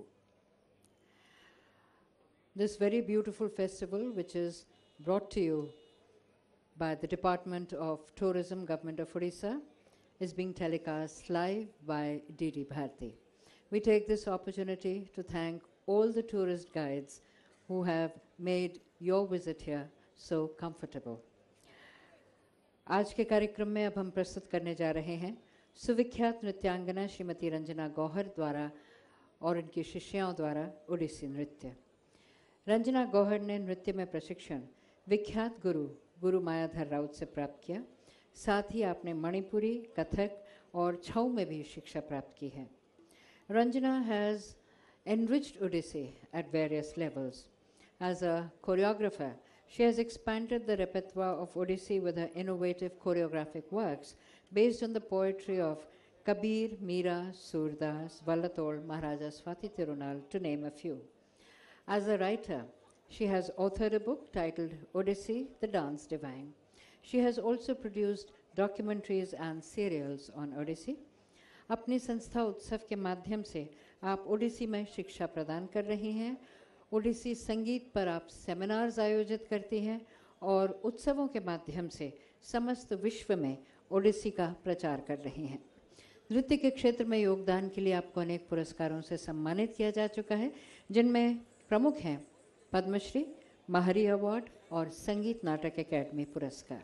S2: This very beautiful festival, which is brought to you by the Department of Tourism, Government of Odisha, is being telecast live by DD Bharati. We take this opportunity to thank all the tourist guides who have made your visit here so comfortable. आज के कार्यक्रम में अब हम प्रस्तुत करने जा रहे हैं सुविख्यात नृत्यांगना श्रीमती रंजना गौहर द्वारा और उनकी शिष्याओं द्वारा ओडिसी नृत्य. रंजना गौहर ने नृत्य में प्रशिक्षण विख्यात गुरु मायाधर राउत से प्राप्त किया. साथ ही आपने मणिपुरी, कथक और छऊ में भी शिक्षा प्राप्त की है. Ranjana has enriched Odissi at various levels. As a choreographer, she has expanded the repertoire of Odissi with her innovative choreographic works based on the poetry of Kabir, Meera, Surdas, Vallatol, Maharaja Swati Tirunal, to name a few. As a writer, she has authored a book titled Odissi, the Dance Divine. She has also produced documentaries and serials on Odissi. अपनी संस्था उत्सव के माध्यम से आप ओडिसी में शिक्षा प्रदान कर रही हैं. ओडिसी संगीत पर आप सेमिनार्स आयोजित करती हैं और उत्सवों के माध्यम से समस्त विश्व में ओडिसी का प्रचार कर रही हैं. नृत्य के क्षेत्र में योगदान के लिए आपको अनेक पुरस्कारों से सम्मानित किया जा चुका है, जिनमें प्रमुख हैं पद्मश्री, महरी अवार्ड और संगीत नाटक अकादमी पुरस्कार.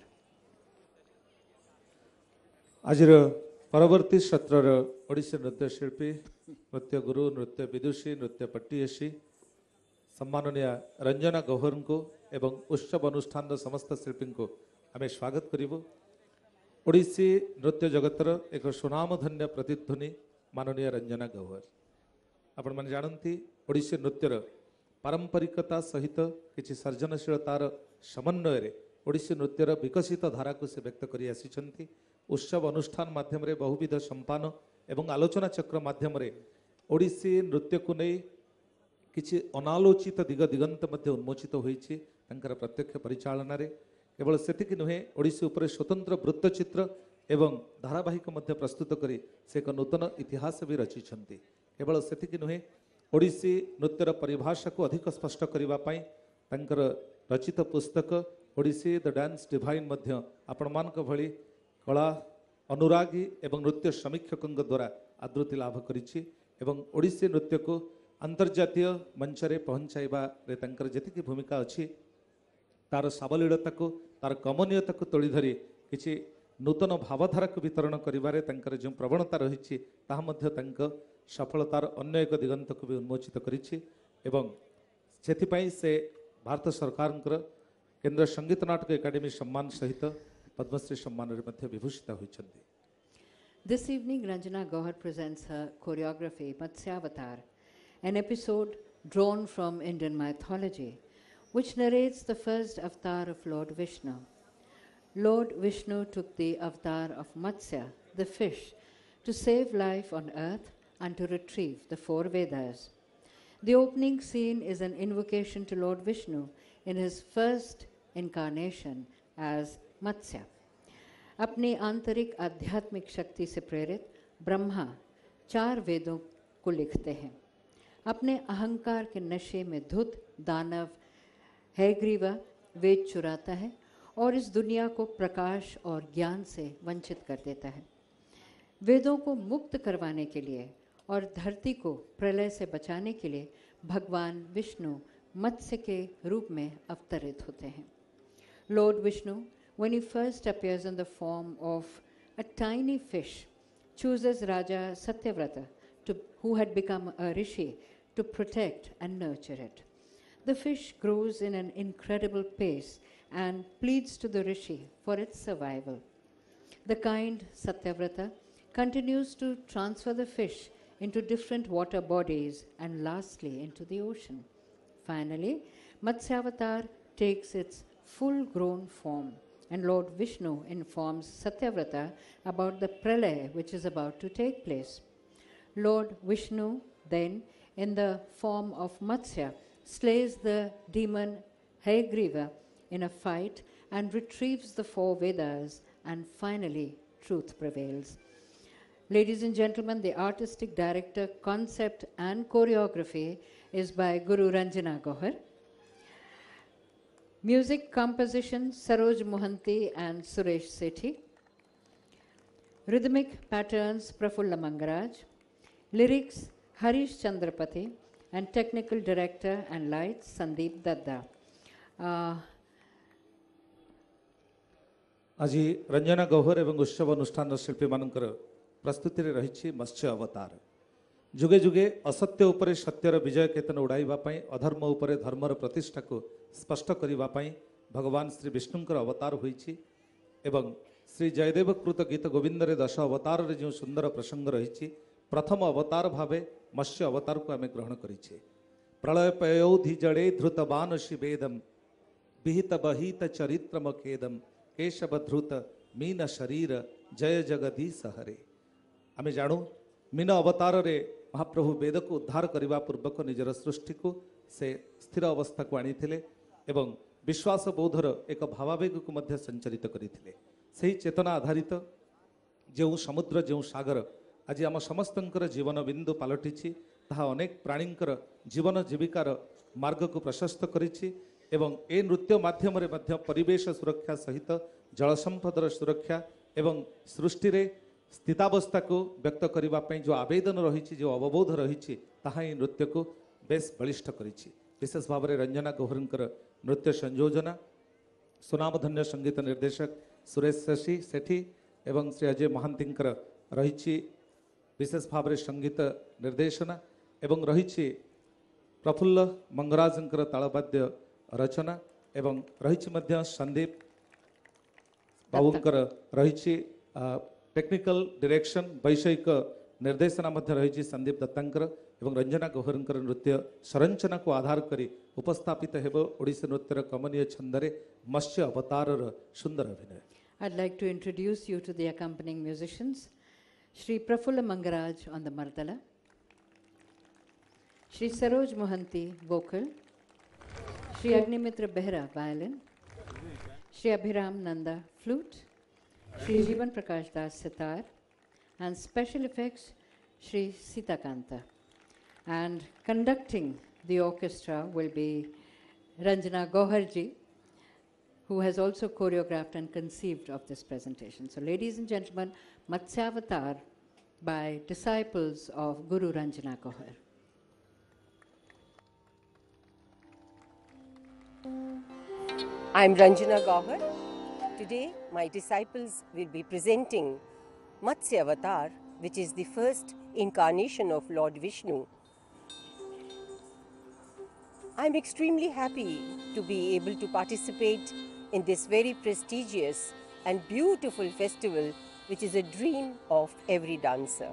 S1: आज परवर्ती सत्र ओडिसी नृत्यशिल्पी, नृत्य गुरु, नृत्य विदुषी, नृत्य पट्टीयसी सम्माननीय रंजना गौहर को एवं उत्सव अनुष्ठान समस्त शिल्पी को आम स्वागत करूँ. ओडिसी नृत्य जगतर एक सुनामधन्य प्रतिध्वनि माननीय रंजना गौहर. आपण मैंने जानती ओडिसी नृत्यर पारंपरिकता सहित किसी सर्जनशीलतार समन्वय ओडिसी नृत्यर विकसित धारा को से व्यक्त कर आसी. उत्सव अनुष्ठान माध्यम रे बहुविध संपान एवं आलोचना चक्र माध्यम रे ओडिसी नृत्य को नहीं किसी अनालोचित दिग दिगंत मध्य उन्मोचित होईछि. तांकर प्रत्यक्ष परिचालना रे केवल सेतिकी नुहे ओडिसी उपरे स्वतंत्र वृत्तचित्र एवं धारावाहिक मध्य प्रस्तुत करी से एक नूतन इतिहास भी रचिछन्ति. केवल सेतिकी नुहे ओडिसी नृत्यर परिभाषा को अधिक स्पष्ट करबा पई तांकर रचित पुस्तक ओडिसी द डांस डिवाइन मध्य आपण मानक भली कला अनुरागी एवं नृत्य समीक्षकों द्वारा आदृति लाभ करिछि एवं ओडिसी नृत्य को अंतर्जातीय मंच रे पहुंचाइबा रे तांकर जतिकी भूमिका अछि तार सावलीलता को तार कमनीयता को तोली धरी किछि नूतन भावधारा को वितरण करिबारे तांकर जो प्रवणता रहिछि ताहा मध्य तांक सफलतार अन्य एक दिगंत को भी उन्मोचित करिछि एवं सेथिपई से भारत सरकार केंद्र संगीत नाटक एकाडेमी सम्मान सहित पद्मश्री सम्मान रे मध्य विभूषित होइछन्ति.
S2: This evening, Ranjana Gauhar presents her choreography Matsyavatar, an episode drawn from Indian mythology, which narrates the first avatar of Lord Vishnu. Lord Vishnu took the avatar of Matsya, the fish, to save life on earth and to retrieve the four Vedas. The opening scene is an invocation to Lord Vishnu in his first incarnation as मत्स्य. अपनी आंतरिक आध्यात्मिक शक्ति से प्रेरित ब्रह्मा 4 वेदों को लिखते हैं. अपने अहंकार के नशे में धुत दानव हैग्रीव वेद चुराता है और इस दुनिया को प्रकाश और ज्ञान से वंचित कर देता है. वेदों को मुक्त करवाने के लिए और धरती को प्रलय से बचाने के लिए भगवान विष्णु मत्स्य के रूप में अवतरित होते हैं. Lord Vishnu, when he first appears in the form of a tiny fish, chooses Raja Satyavrata, who had become a rishi, to protect and nurture it. The fish grows in an incredible pace and pleads to the rishi for its survival. The kind Satyavrata continues to transfer the fish into different water bodies and lastly into the ocean. Finally, Matsyavatar takes its full-grown form and Lord Vishnu informs Satyavrata about the pralaya which is about to take place. Lord Vishnu then, in the form of Matsya, slays the demon Hayagriva in a fight and retrieves the four Vedas, and finally truth prevails. Ladies and gentlemen, the artistic director, concept and choreography is by Guru Ranjana Gauhar. Music composition, Saroj Mohanty and Suresh Sethi. Rhythmic patterns, Prafulla Mangaraj. Lyrics, Harish Chandrapati. And technical director and lights, Sandeep Dadda.
S1: आज रंजना गौहर एवं उत्सव अनुष्ठान शिल्पी मानकर प्रस्तुति रही मत्स्य अवतार जुगे जुगे असत्य उपरे सत्यर विजय केतन उड़ाइबा पई अधर्म उपरे धर्मर प्रतिष्ठा को स्पष्ट करिबा पई भगवान श्री विष्णुंकर अवतार होईछि एवं श्री जयदेव कृत गीत गोविंद रे दश अवतार रे जो सुंदर प्रसंग रही प्रथम अवतार भावे मत्स्य अवतार को आमे ग्रहण करिछे। प्रलय पयोधि जड़े धृतवान शिवेदम विहित बहित चरित्रमखेदम केशव धृत मीन शरीर जय जगदीश हरे। आमे जानू मीन अवतार रे महाप्रभु वेद को उद्धार करने पूर्वक निजर सृष्टि को से स्थिर अवस्था को आनी एवं विश्वास बौद्धर एक भावावेग को मध्य संचरित करते से चेतना आधारित जो समुद्र जो सागर आज आम समस्तंकर जीवन बिंदु पलटि ताहा अनेक प्राणींकर जीवन जीविकार मार्ग को प्रशस्त करिछि एवं ए नृत्य माध्यम रे मध्य परिवेश सुरक्षा सहित जल संपदर सुरक्षा एवं सृष्टि रे स्थितावस्था को व्यक्त करबा पई जो आवेदन रही जो अवबोध रही ताहा ए नृत्य को बेस बलिष्ठ करिछि। विशेष भाव में रंजना गौहरंकर नृत्य संयोजना सुनामधन्य संगीत निर्देशक सुरेश सेठी एवं श्री अजय महांतींकर रही विशेष भाव में संगीत निर्देशना एवं रही प्रफुल्ल मंगराजंकर तालवाद्य रचना एवं रही संदीप बाबूंकर रही टेक्निकल डायरेक्शन वैषयिक निर्देशना मध्य रही संदीप दत्तांकर एवं रंजना गौहरंकर नृत्य संरचना को आधार करी उपस्थापित हेब ओडिसी नृत्यर कमनीय छंदरे मत्स्य अवतार सुंदर अभिनय।
S2: I'd like to introduce you to the accompanying musicians. Shri Prafulla Mangaraj on the Mardala, Shri Saroj Mohanty vocal, Shri Agnimitra Behra violin, Shri Abhiram Nanda flute, Shri Jivan Prakash Das sitar, and special effects Shri Sitakanta. And conducting the orchestra will be Ranjana Gauharji, who has also choreographed and conceived of this presentation. So ladies and gentlemen, Matsyavatar by disciples of Guru Ranjana Gauhar.
S8: I'm Ranjana Gauhar. Today my disciples will be presenting Matsyavatar, which is the first incarnation of Lord Vishnu. I'm extremely happy to be able to participate in this very prestigious and beautiful festival, which is a dream of every dancer.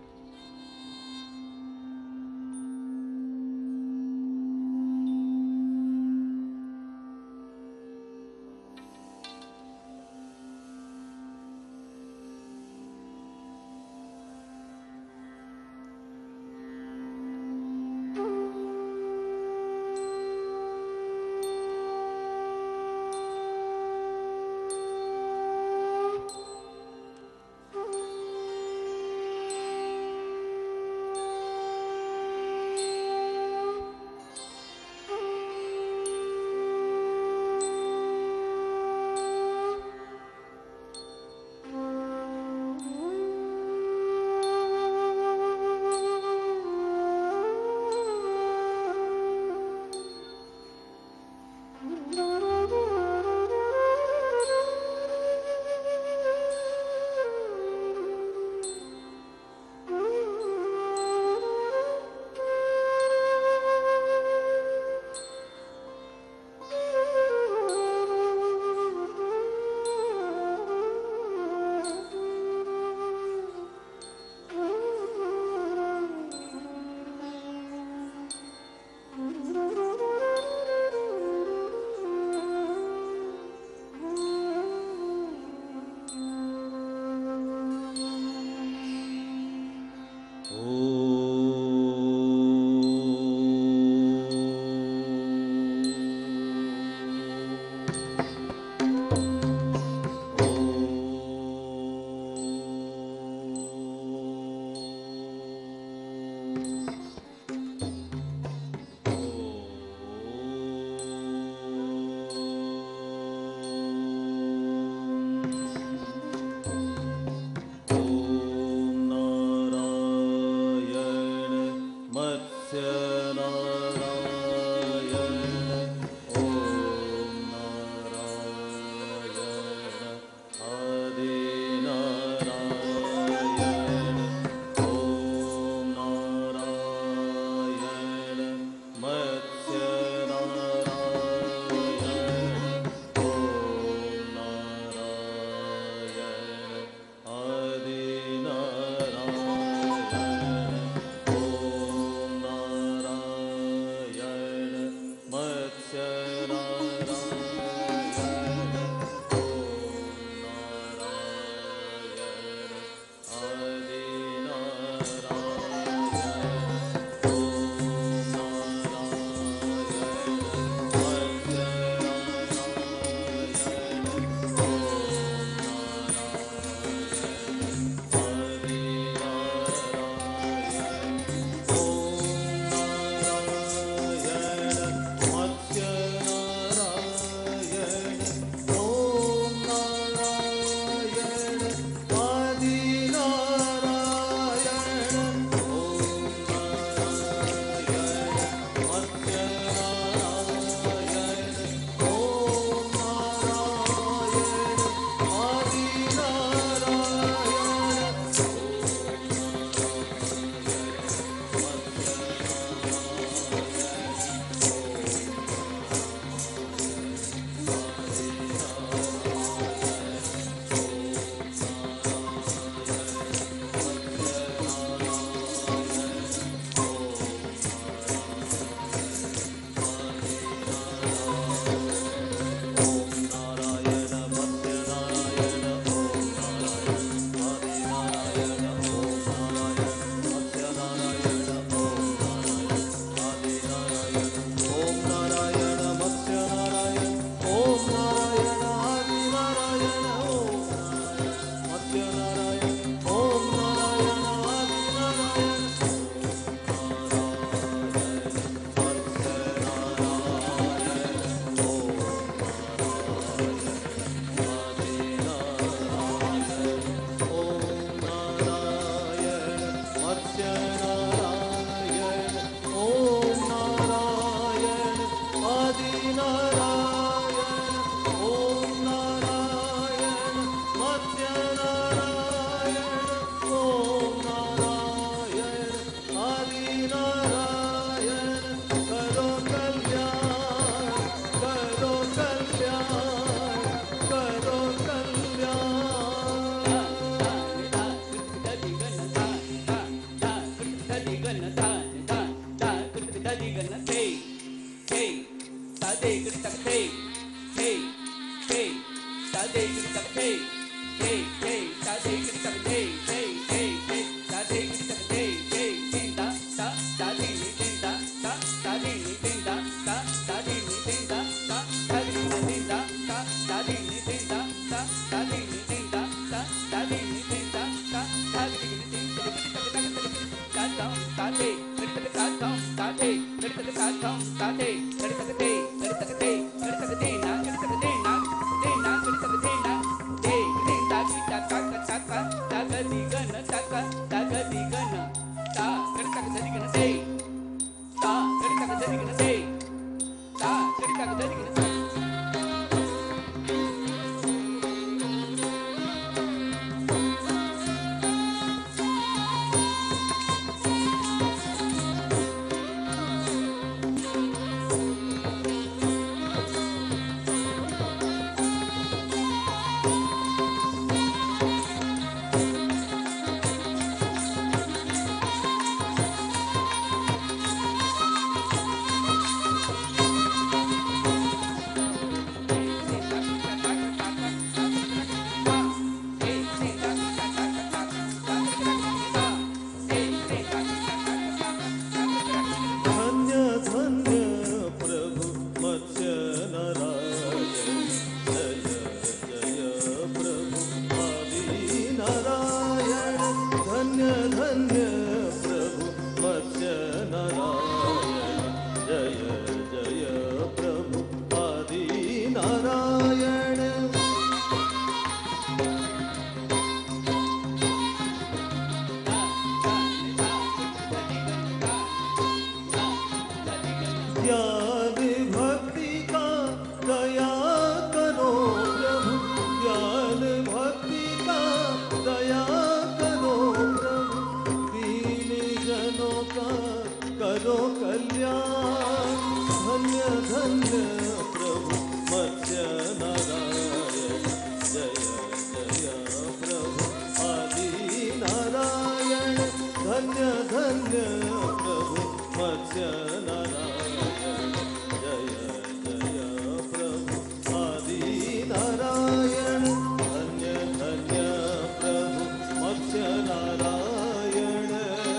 S6: का करो कल्याण। धन्य धन्य प्रभु मत्स्य नारायण, जय जय प्रभु आदि नारायण। धन्य धन्य प्रभु मत्स्य नारायण, जय जय प्रभु आदि नारायण। धन्य धन्य प्रभु मत्स्य नारायण,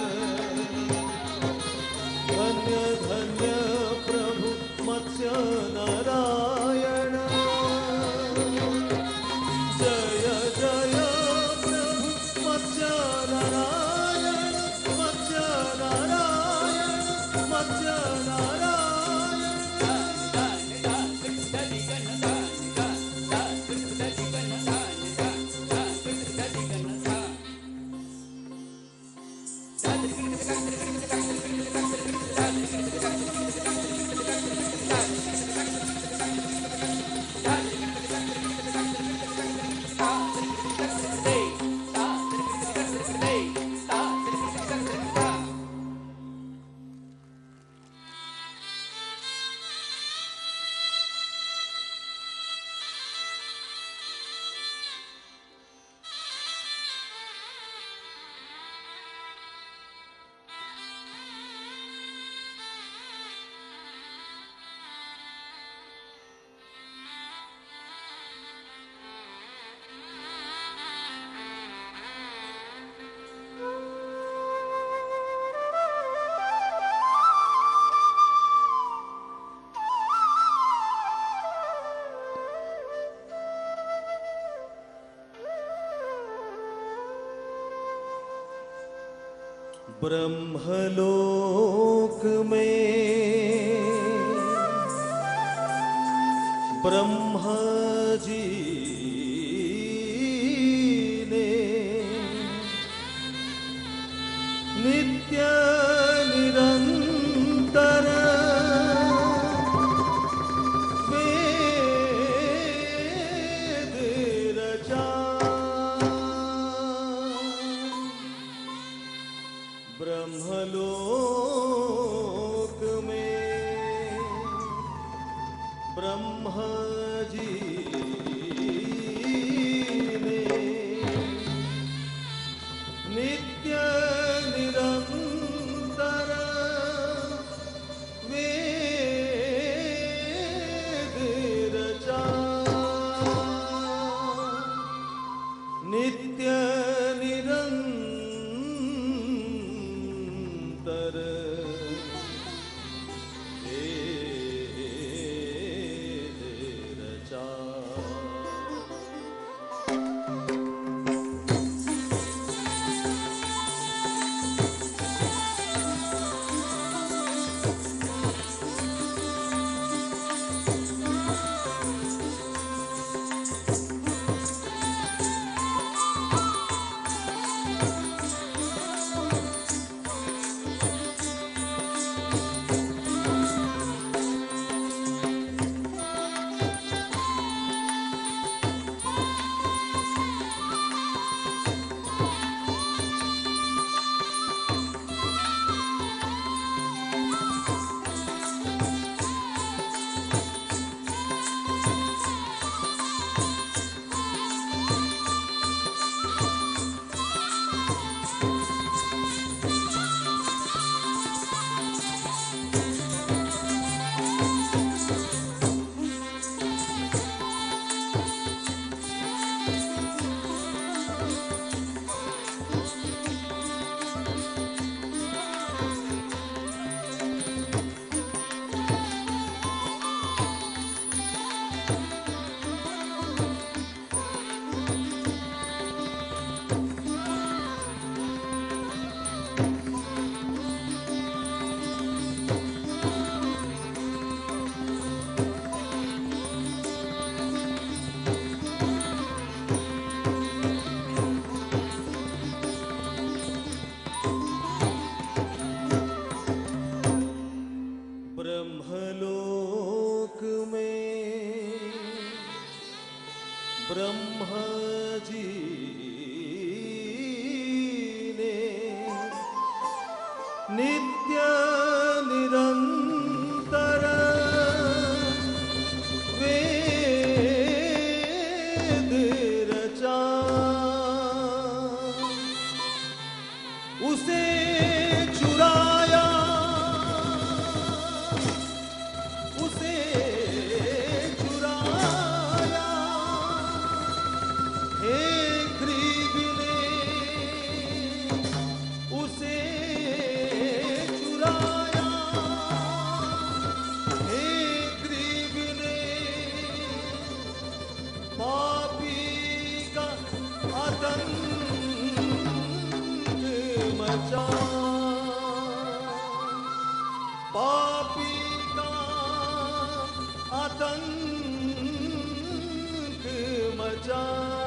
S6: धन्य धन्य प्रभु मत्स्य नारायण। जय जय प्रभु मत्स्य नारायण, मत्स्य नारायण, मत्स्य नारायण। ब्रह्मलोक में ब्रह्मा जी ने नित्य निरंतर वेद रचा। ब्रह्मलोक में ब्रह्मा जी ने नित्य निरंतर वेद रचा। नित्य निरंतर वेद रचा।
S3: छुड़ाया, हे गरीब ने पापी का आतंक मचा, पापी का आतंक मचा।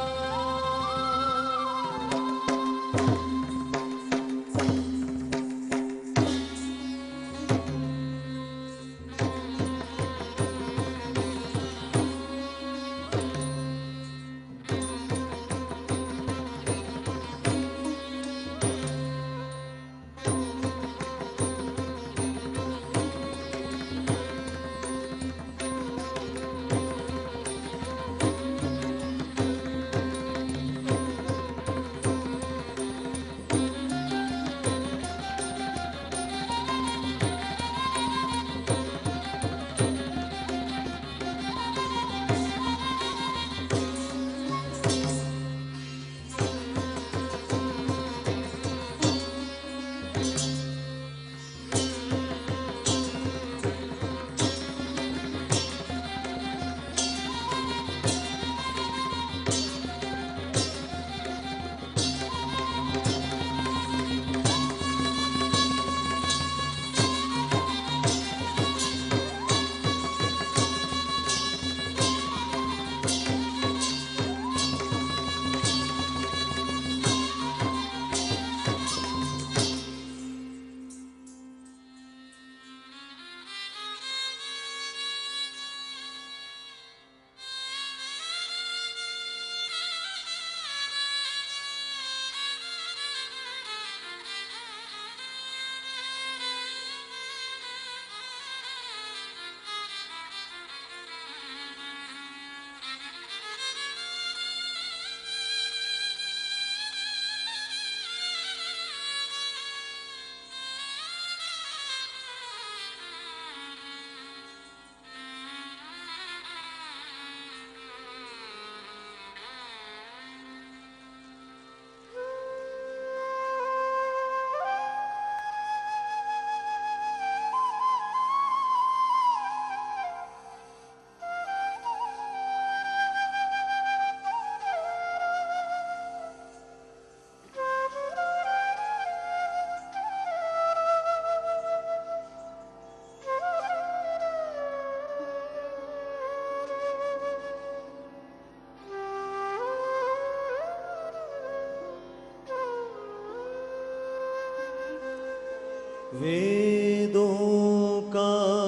S3: वेदों का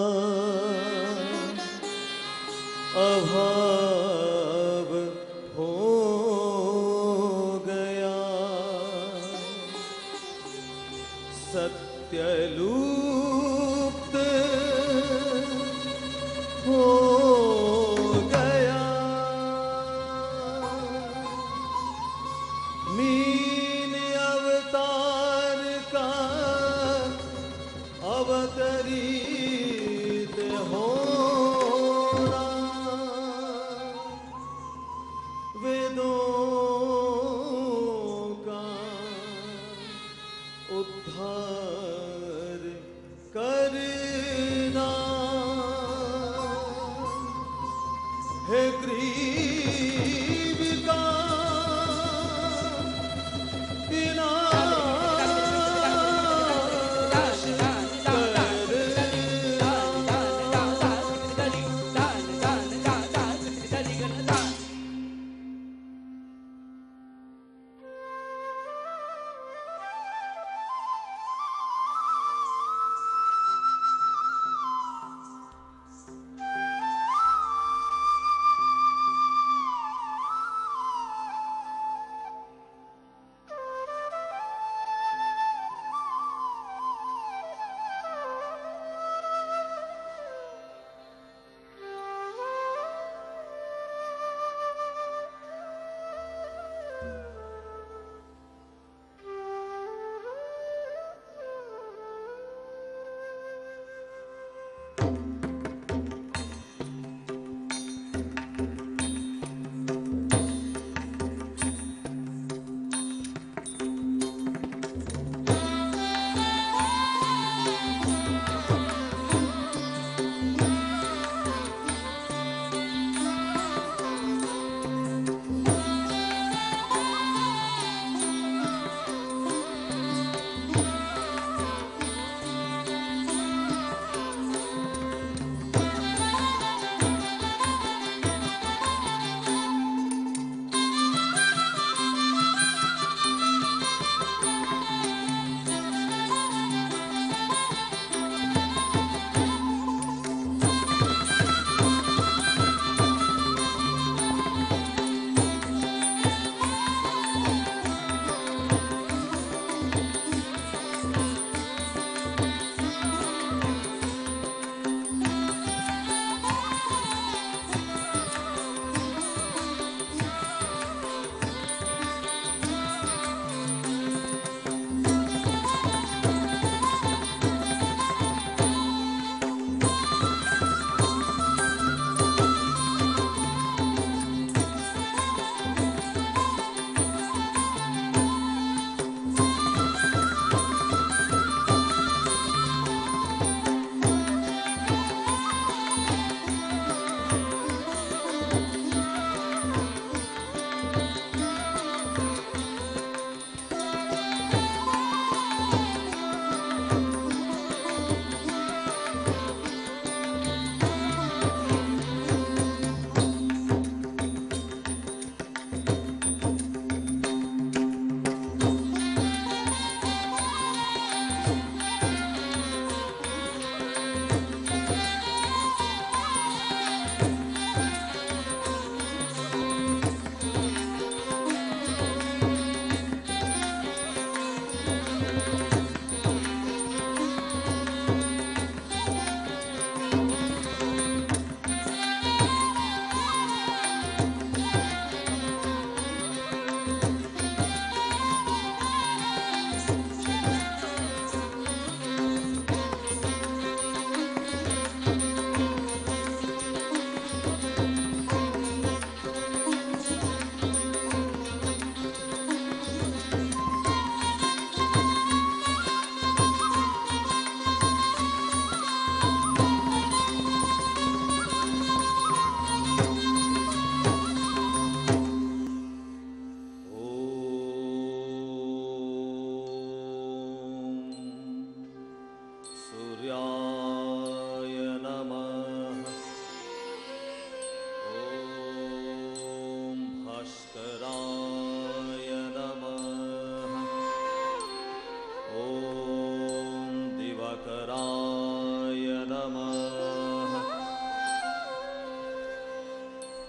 S3: अभाव हो गया, सत्य लुप्त हो गया, मीन अवतार का अवतरित होना, वेदों का उद्धार करना, हे गरीब का विनाश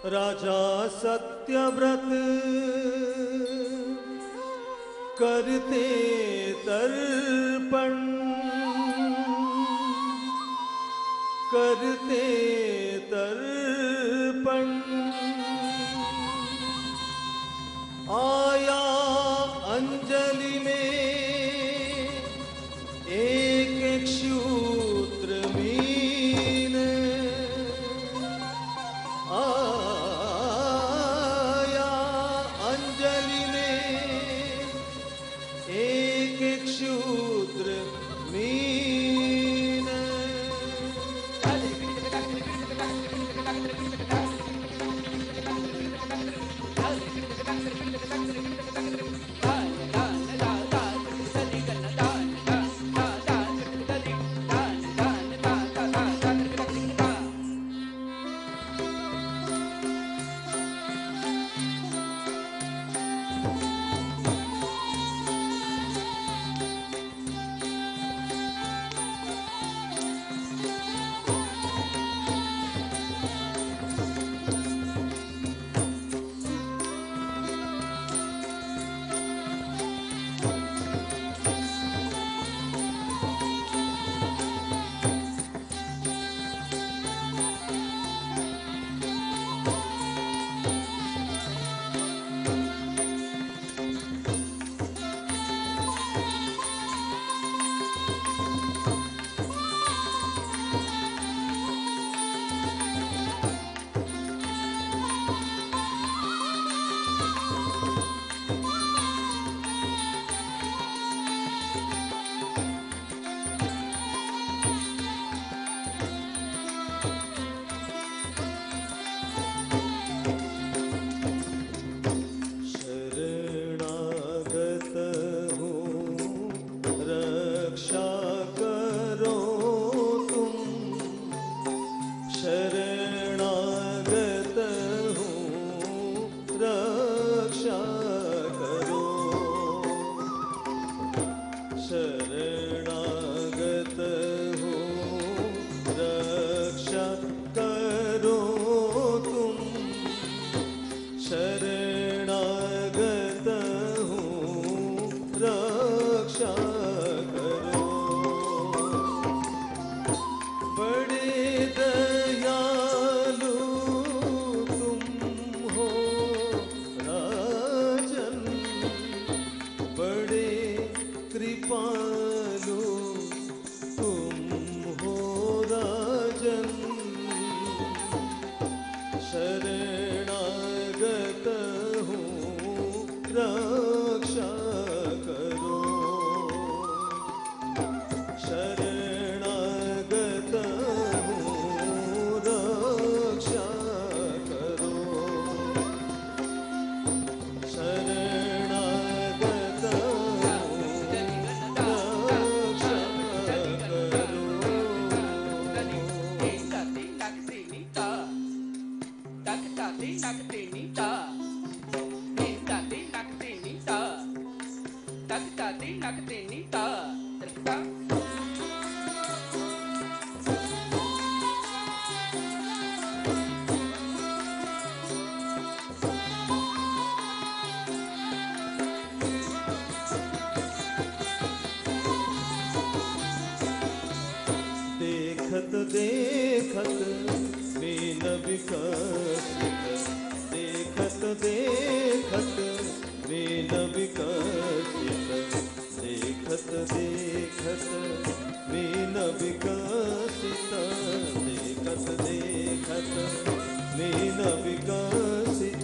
S3: राजा सत्यव्रत करते तर्पण करते तर्पण आया अंजलि में एक एक शूद्र मीन आया अंजलि में एक एक शूद्र मीन देखत मीन विकसित देखत देखत मीन विकसित देखत देखत मीन विकसित देखत देखत मीन विकसित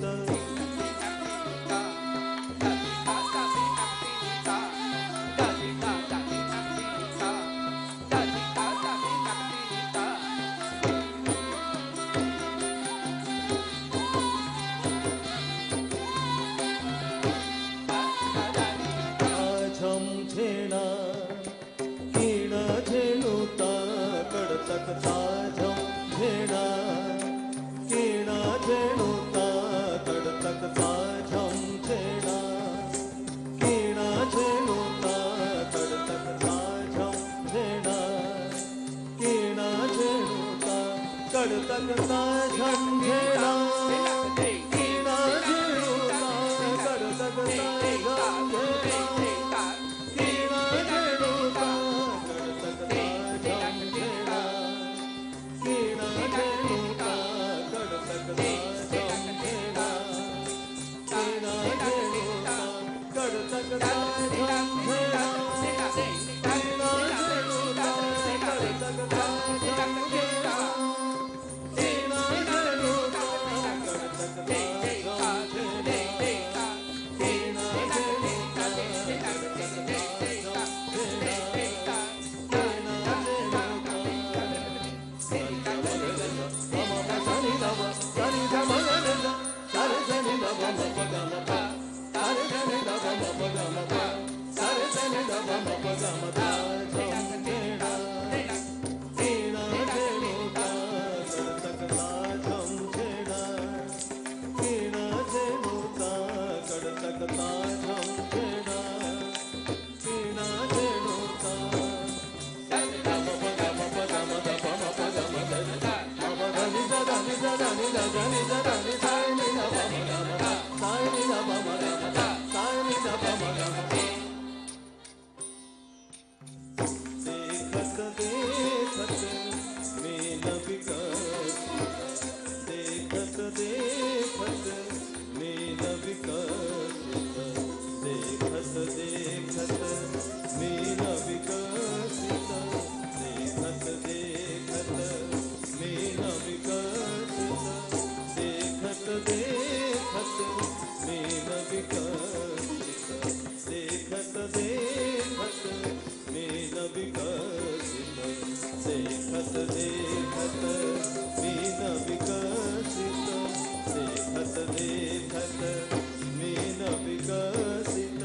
S3: झंझेड़ा देखत देखत मीन विकसित देखत देखत मीन विकसित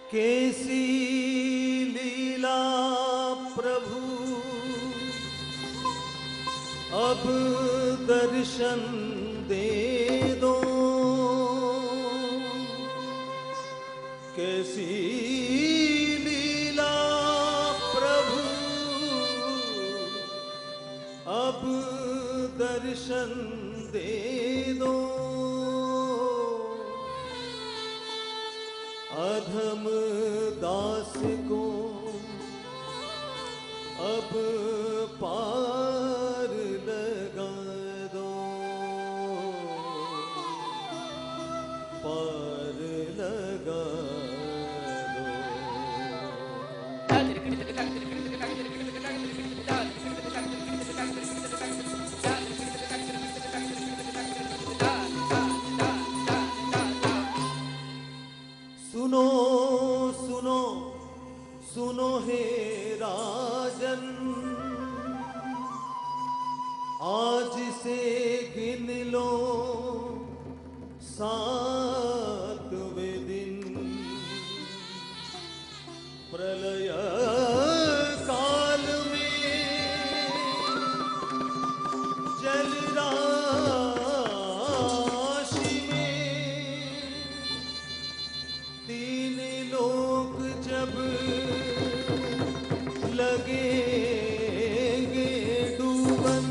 S3: कैसी लीला प्रभु अब दर्शन दे दो, कैसी लीला प्रभु अब दर्शन दे दो। अधम दास को अब पार लगा दो, पार लगा दो। सुनो सुनो सुनो हे राजन, आज से गिन लो सातवें दिन, प्रलय काल में जल राशि में तीन लोक जब लगेंगे डूबन,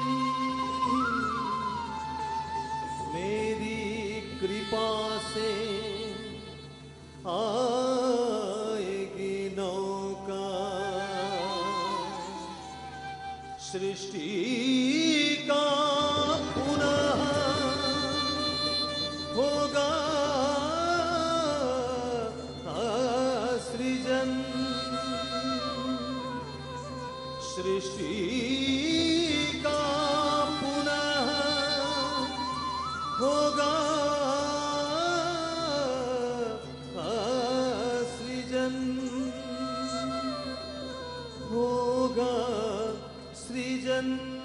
S3: मेरी कृपा से आएगी नौका, सृष्टि का पुनः होगा सृजन, सृष्टि का पुनः होगा सृजन, होगा सृजन।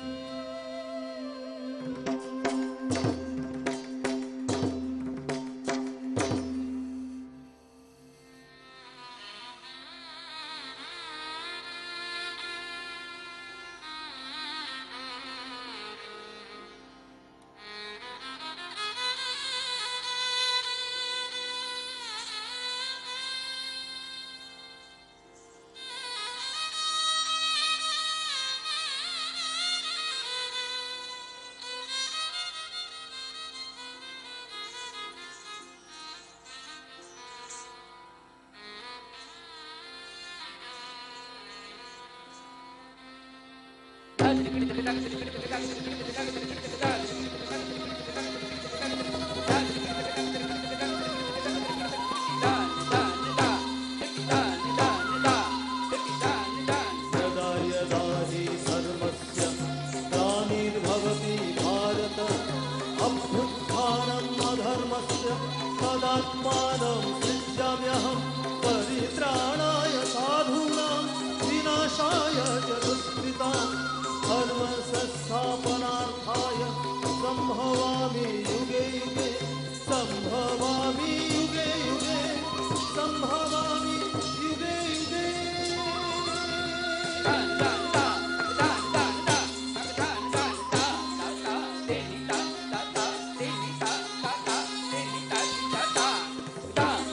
S3: यदा यदा हि सर्वस्य ग्लानिर्भवति भारत, अभ्युत्थानम् अधर्मस्य तदात्मानं सृजाम्यहं, परित्राणाय साधूनां विनाशाय च दुष्कृतां, धर्मसंस्थापनार्थाय संभवामि युगे युगे, संभवामि युगे युगे, संभवामि युगे युगे।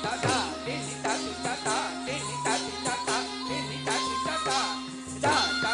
S9: Da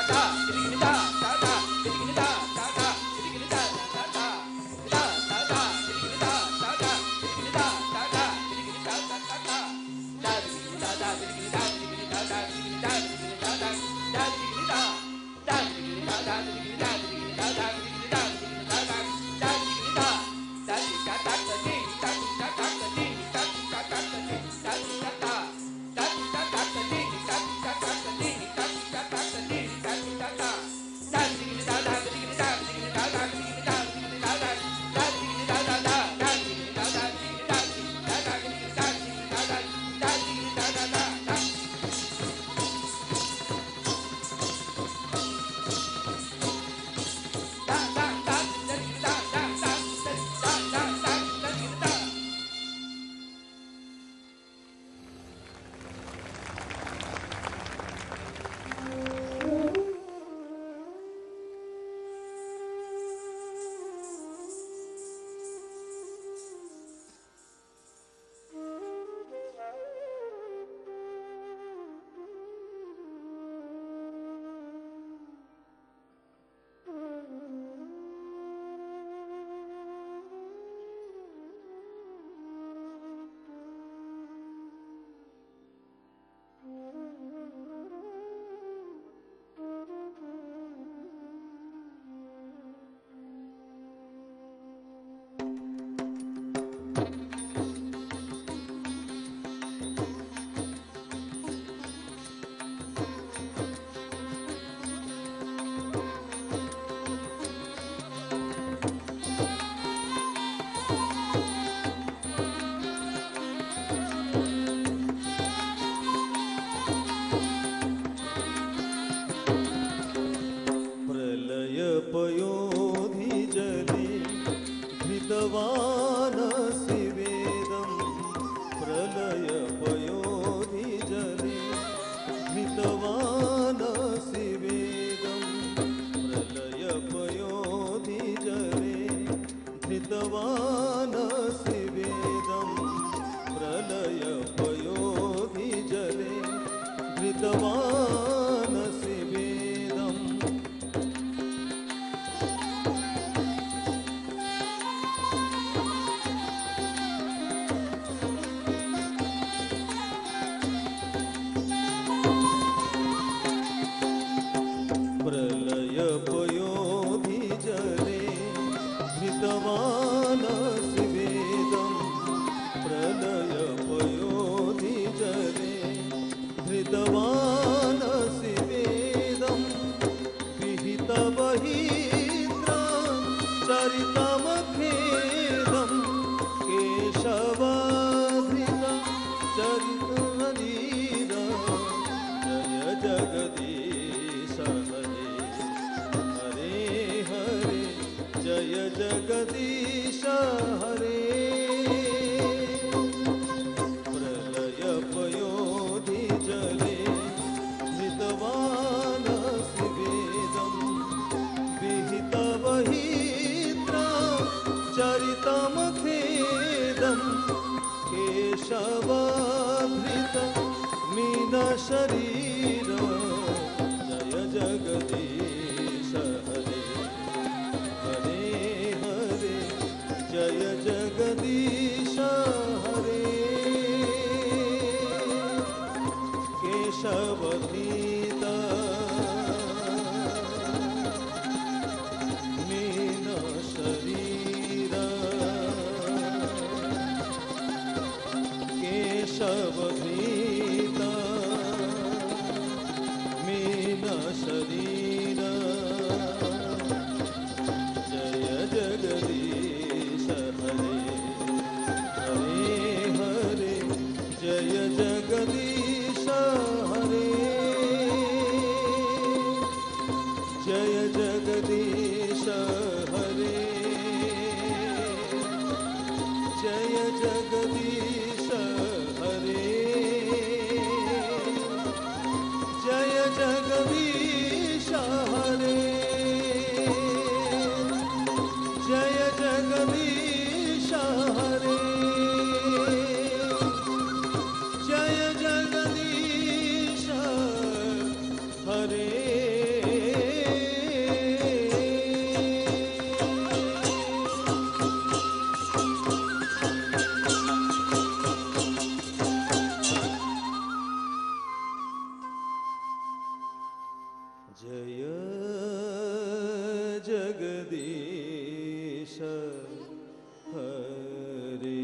S3: केशवाधृत मीन शरीर जय जगदीश हरे हरे हरे जय जगदीश हरे केशवधृत मीन शरीर केशवधृत मीन शरीर जय जगदीश हरे हरे हरे जय जगदीश हरे जय जगदीश हरे जय जगदीश हरे जय जगदीश हरे जय जगदीश हरे जय जगदीश हरे जय जगदीश हरे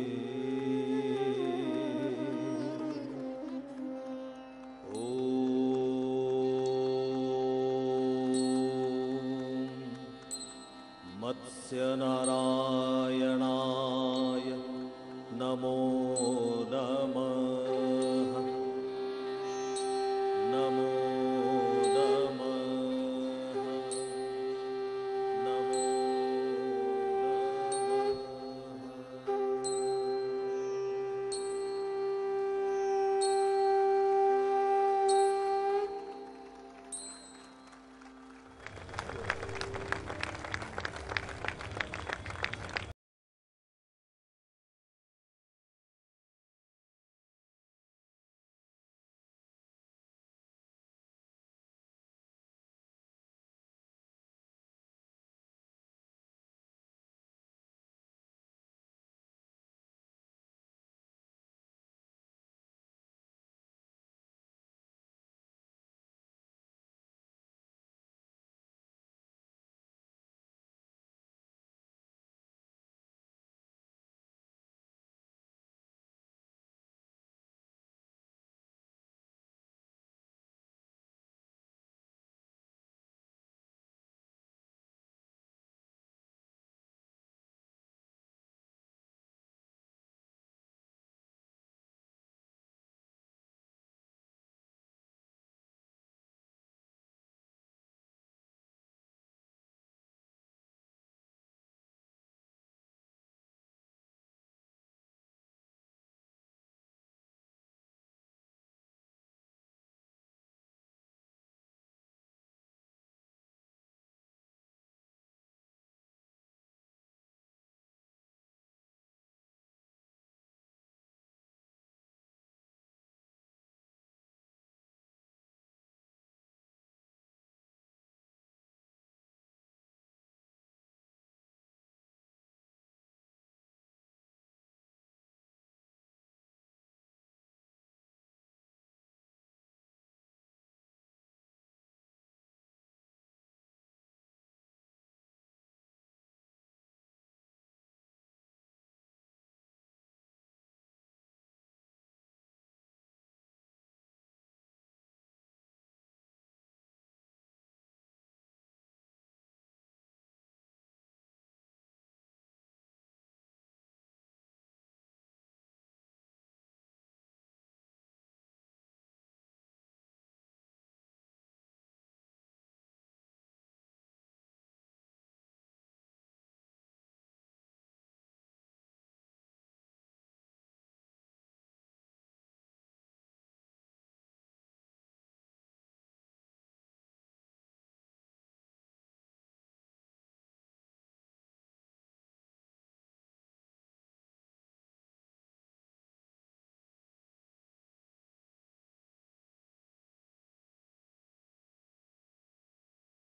S3: ओम मत्स्य नारायणाय नमो